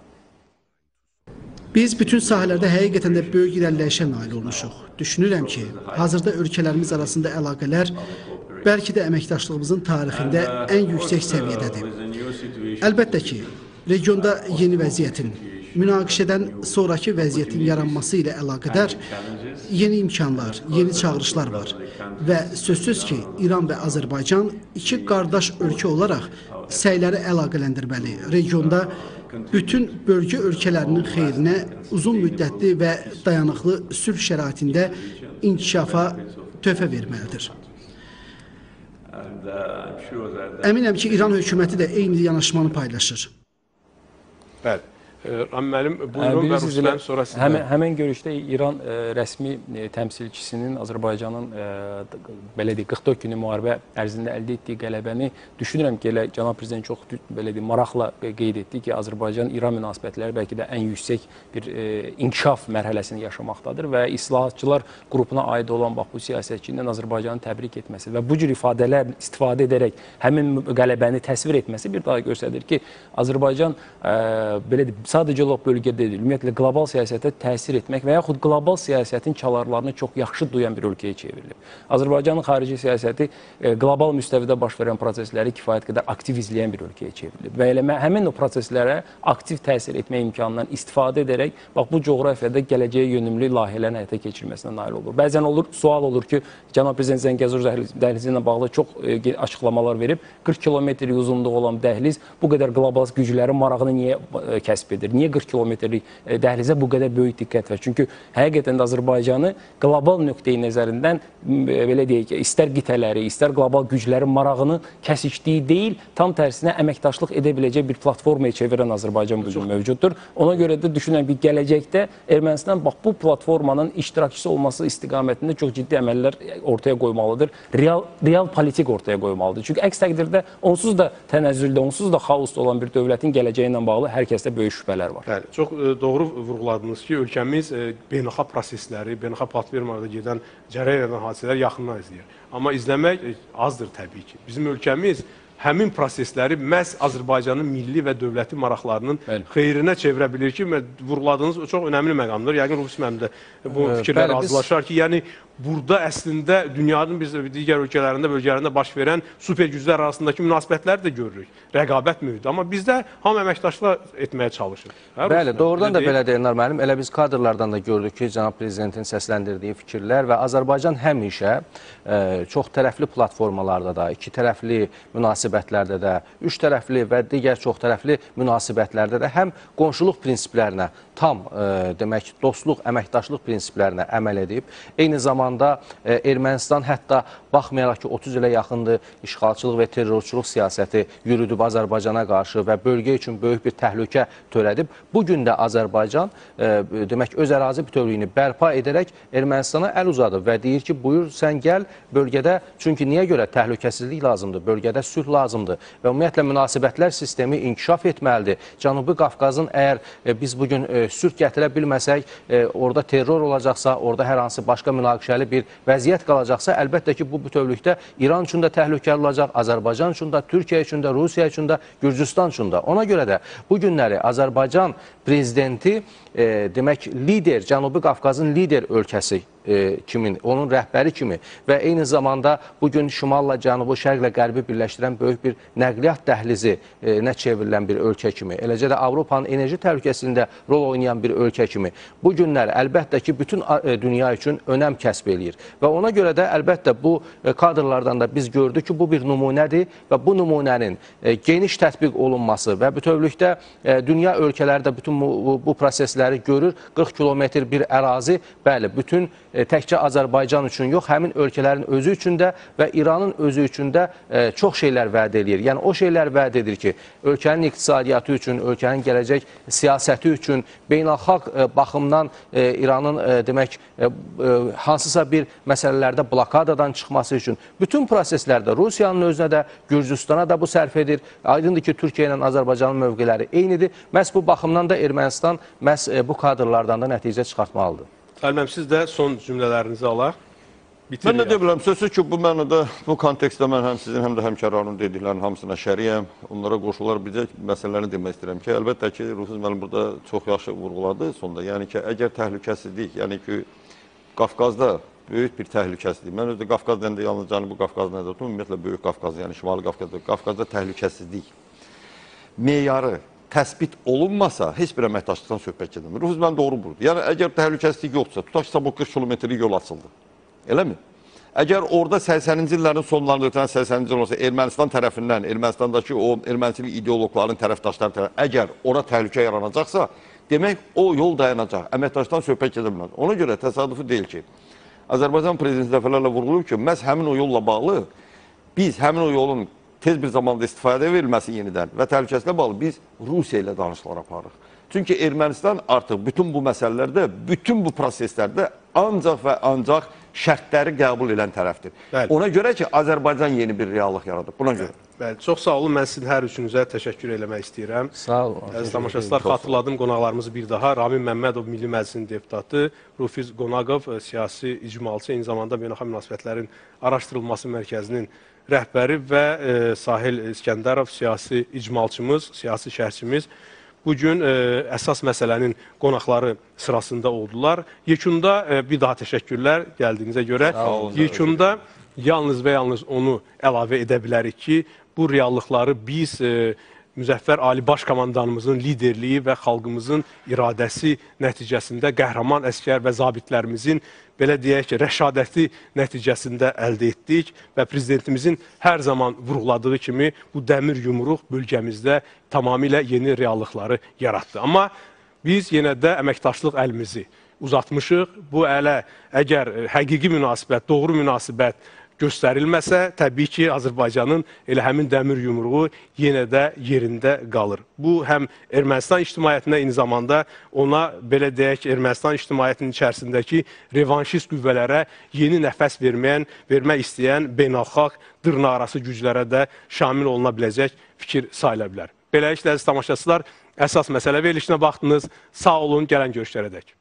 Biz bütün sahələrdə həqiqətən də böyük irəliləyişə nail olmuşuq. Düşünürəm ki, hazırda ölkələrimiz arasında əlaqələr bəlkə də əməkdaşlığımızın tarixində ən yüksək səviyyədədir. Əlbəttə ki, regionda yeni vəziyyətin, münaqişədən sonraki vəziyyətin yaranması ilə əlaqədar yeni imkanlar, yeni çağırışlar var. Və sözsüz ki, İran və Azərbaycan iki qardaş ölkə olaraq səyləri əlaqələndirməli. Regionda bütün bölgə ölkələrinin xeyrinə uzun müddətli və dayanıqlı sülh şəraitində inkişafa töhfə verməlidir. Əminəm ki, İran hökuməti də eyni yanaşmanı paylaşır. Bəli. Müəllim, buyurun və Ruslan sonra sizdən. Həmən görüşdə İran rəsmi təmsilçisinin Azərbaycanın belə deyək 44 günlük müharibə ərzində əldə etdiyi qələbəni düşünürəm ki, elə cənab prezident çox belə deyək maraqla qeyd etdi ki, Azərbaycan-İran münasibətləri bəlkə də ən yüksək bir inkişaf mərhələsini yaşamaqdadır və islahatçılar qrupuna aid olan bax bu siyasətçinin Azərbaycanı təbrik etməsi və bu cür ifadələr istifadə edərək həmin qələbəni təsvir etməsi bir daha göstərir ki, Azərbaycan belə deyək sadəcə o bölgədə deyil, ümumiyyətlə qlobal siyasətə təsir etmək və yaxud qlobal siyasətin çalarlarını çox yaxşı duyan bir ölkəyə çevrilib. Azərbaycanın xarici siyasəti qlobal müstəvidə baş verən prosesləri kifayət qədər aktiv izləyən bir ölkəyə çevrilib. Və elə həmin o proseslərə aktiv təsir etmə imkanından istifadə edərək, bax bu coğrafiyada gələcəyə yönümlü layihələrin həyata keçirilməsinə nail olur. Bəzən sual olur ki, cənab prezident Zəngəzur dəhlizi ilə bağlı çox açıqlamalar verib. 40 kilometr uzunluğu olan dəhliz bu qədər qlobal güclərin marağını niyə kəsb edir? Niyə 40 kilometrlik dəhlizə bu qədər böyük diqqət verir? Çünki həqiqətən də Azərbaycanı qlobal nöqteyi nəzərindən belə deyək, istər qitələri, istər qlobal güclərin marağını kəsikdiyi deyil, tam tərsinə əməkdaşlıq edə biləcək bir platformaya çevirən Azərbaycan bugün mövcuddur. Ona görə də düşünən bir gələcəkdə Ermənistan bax bu platformanın iştirakçısı olması istiqamətində çox ciddi əməllər ortaya qoymalıdır. Real politik ortaya qoymalıdır. Çünki əks təqdirdə onsuz da tənəzzüldə, onsuz da xaosda olan bir dövlətin gələcəyi ilə bağlı hər kəsdə böyük şübhələr var. Bəli, çox doğru vurğuladınız ki, ölkəmiz beynəlxalq prosesləri, beynəlxalq platformalarda gedən cərəyan edən hadisələr yaxından izləyir. Amma izləmək azdır təbii ki. Bizim ölkəmiz həmin prosesləri məhz Azərbaycanın milli və dövləti maraqlarının xeyrinə çevirə bilir ki, vurğuladığınız çox önəmli məqamdır. Yəqin Rufus müəllim də bu fikirlə razılaşar ki, yəni burada əslində dünyanın digər ölkələrində, bölgələrində baş verən super güclər arasındakı münasibətləri də görürük. Rəqabət mühiti. Amma bizdə hamı əməkdaşlıq etməyə çalışır. Bəli, doğrudan da belə deyirlər müəllim. Elə biz kadrlardan da gördük ki, cənab prezidentin səsləndirdiyi fikirlər və Azərbaycan həmişə çox tərəfli platformalarda da, iki tərəfli münasibətlərdə də, üç tərəfli və digər çox tərəfli münasibətlərdə də həm qonşuluq prinsiplərinə tam demək, dostluq, əməkdaşlıq prinsiplərinə əməl edib. Eyni zamanda Ermənistan hətta baxmayaraq ki, 30 ilə yaxındır işğalçılıq və terrorçuluq siyasəti yürüdüb Azərbaycana qarşı və bölgə üçün böyük bir təhlükə törədib. Bugün də Azərbaycan demək, öz ərazi bütövlüyünü bərpa edərək Ermənistana əl uzadıb və deyir ki, buyur sən gəl bölgədə, çünki niyə görə təhlükəsizlik lazımdır, bölgədə sülh lazımdır və ümumiyyətlə münasibətlər sistemi inkişaf etməlidir. Cənubi Qafqazın əgər biz bugün sülh gətirə bilməsək, orada terror olacaqsa, orada hər hansı başqa münaqişəli bir vəziyyət qalacaqsa, əlbəttə ki, bu bütövlükdə İran üçün də təhlükəli olacaq, Azərbaycan üçün də, Türkiyə üçün də, Rusiya üçün də, Gürcüstan üçün də. Ona görə də bu günləri Azərbaycan prezidenti demək, lider, Cənubi Qafqazın lider ölkəsi kimin, onun rəhbəri kimi və eyni zamanda bugün şimalla, cənubu, şərqlə qərbi birləşdirən böyük bir nəqliyyat dəhlizinə çevrilən bir ölkə kimi, eləcə də Avropanın enerji təhlükəsində rol oynayan bir ölkə kimi bu günlər əlbəttə ki, bütün dünya üçün önəm kəsb eləyir və ona görə də əlbəttə bu kadrlardan da biz gördük ki, bu bir nümunədir və bu nümunənin geniş tətbiq olunması və bütövlükdə dünya ölkələri də bütün bu prosesləri görür. 40 kilometr bir ərazi, bəli, bütün təkcə Azərbaycan üçün yox, həmin ölkələrin özü üçün də və İranın özü üçün də çox şeylər vəd edir. Yəni o şeylər vəd edir ki, ölkənin iqtisadiyyatı üçün, ölkənin gələcək siyasəti üçün, beynəlxalq baxımdan İranın demək, hansısa bir məsələlərdə blokadadan çıxması üçün bütün proseslərdə Rusiyanın özünə də, Gürcüstana da bu sərf edir. Aydındır ki, Türkiyə ilə Azərbaycanın mövqeləri eynidir. Məhz bu baxımdan da Ermənistan məhz bu kadrlardan da nəticə çıxartmalıdır. Əlməm, siz də son cümlələrinizi alaq. Mən də deyə biləm, sözsüz ki, bu mənada, bu kontekstdə mən həm sizin, həm də həmkarlarının dediklərinin hamısına şəriyəm. Onlara qoşular bizə məsələlərini demək istəyirəm ki, əlbəttə ki, Rufus müəllim burada çox yaxşı vurğuladı sonda. Yəni ki, əgər təhlükəsizlik, yəni ki, Qafqazda böyük bir təhlükəsizlik. Mən özdə Qafqaz deyəndə yalnız Cənubi Qafqaz nəzərdə tutum, ümumiyyətlə böyük Qafqaz, yəni Şimali Qafqazda təhlükəsizlik meyarı təsbit olunmasa, heç bir əməkdaşlıqdan söhbət gedilmir. Rufus müəllim doğru budur. Yəni, əgər təhlükəsizlik yoxdursa, tutaq ki, bu 40 kilometrlik yol açıldı. Eləmi? Əgər orada 80-ci illərin sonlarında 80-ci il olsa, Ermənistan tərəfindən, Ermənistandakı o erməniçilik ideologların tərəfdaşları tərəfindən, əgər ora təhlükə yaranacaqsa, demək o yol dayanacaq. Əməkdaşlıqdan söhbət gedilmir. Ona görə təsadüfi deyil ki, Azərbaycan prezidenti dəfələrlə vurğulayıb ki, məhz həmin o yolla bağlı biz həmin o yolun tez bir zamanda istifadəyə verilməsi yenidən və təhlükəsizliklə bağlı biz Rusiya ilə danışıqlar aparırıq. Çünki Ermənistan artıq bütün bu məsələlərdə, bütün bu proseslərdə ancaq və ancaq şərtləri qəbul edən tərəfdir. Bəli. Ona görə ki, Azərbaycan yeni bir reallıq yaradıb. Buna görə. Bəli, çox sağ olun. Mən sizin hər üçünüzə təşəkkür eləmək istəyirəm. Sağ olun. Əziz tamaşaçılar, xatırladım qonaqlarımızı bir daha. Ramin Məmmədov, Milli Məclisin deputatı, Rufiz Qonaqov, siyasi icmalçı, eyni zamanda beynəlxalq münasibətlərin araşdırılması mərkəzinin rəhbəri və Sahil İskəndərov, siyasi icmalçımız, siyasi şərhçimiz. bugün əsas məsələnin qonaqları sırasında oldular. Yekunda bir daha təşəkkürlər gəldiyinizə görə. Yekunda yalnız və yalnız onu əlavə edə bilərik ki, bu reallıqları biz Müzəffər Ali Baş Komandanımızın liderliyi və xalqımızın iradəsi nəticəsində qəhrəman əskər və zabitlərimizin belə deyək ki, rəşadəti nəticəsində əldə etdik və prezidentimizin hər zaman vurğuladığı kimi bu dəmir yumruq bölgəmizdə tamamilə yeni reallıqları yaratdı. Amma biz yenə də əməkdaşlıq əlimizi uzatmışıq. Bu ələ əgər həqiqi münasibət, doğru münasibət göstərilməsə, təbii ki, Azərbaycanın elə həmin dəmir yumruğu yenə də yerində qalır. Bu, həm Ermənistan ictimaiyyətinə, eyni zamanda ona, belə deyək, Ermənistan ictimaiyyətinin içərisindəki revanşist qüvvələrə yeni nəfəs vermək istəyən beynəlxalq dırnaqarası güclərə də şamil oluna biləcək fikir sayıla bilər. Beləliklə, əziz tamaşaçılar, əsas məsələ verilişinə baxdınız. Sağ olun, gələn görüşlərə dək.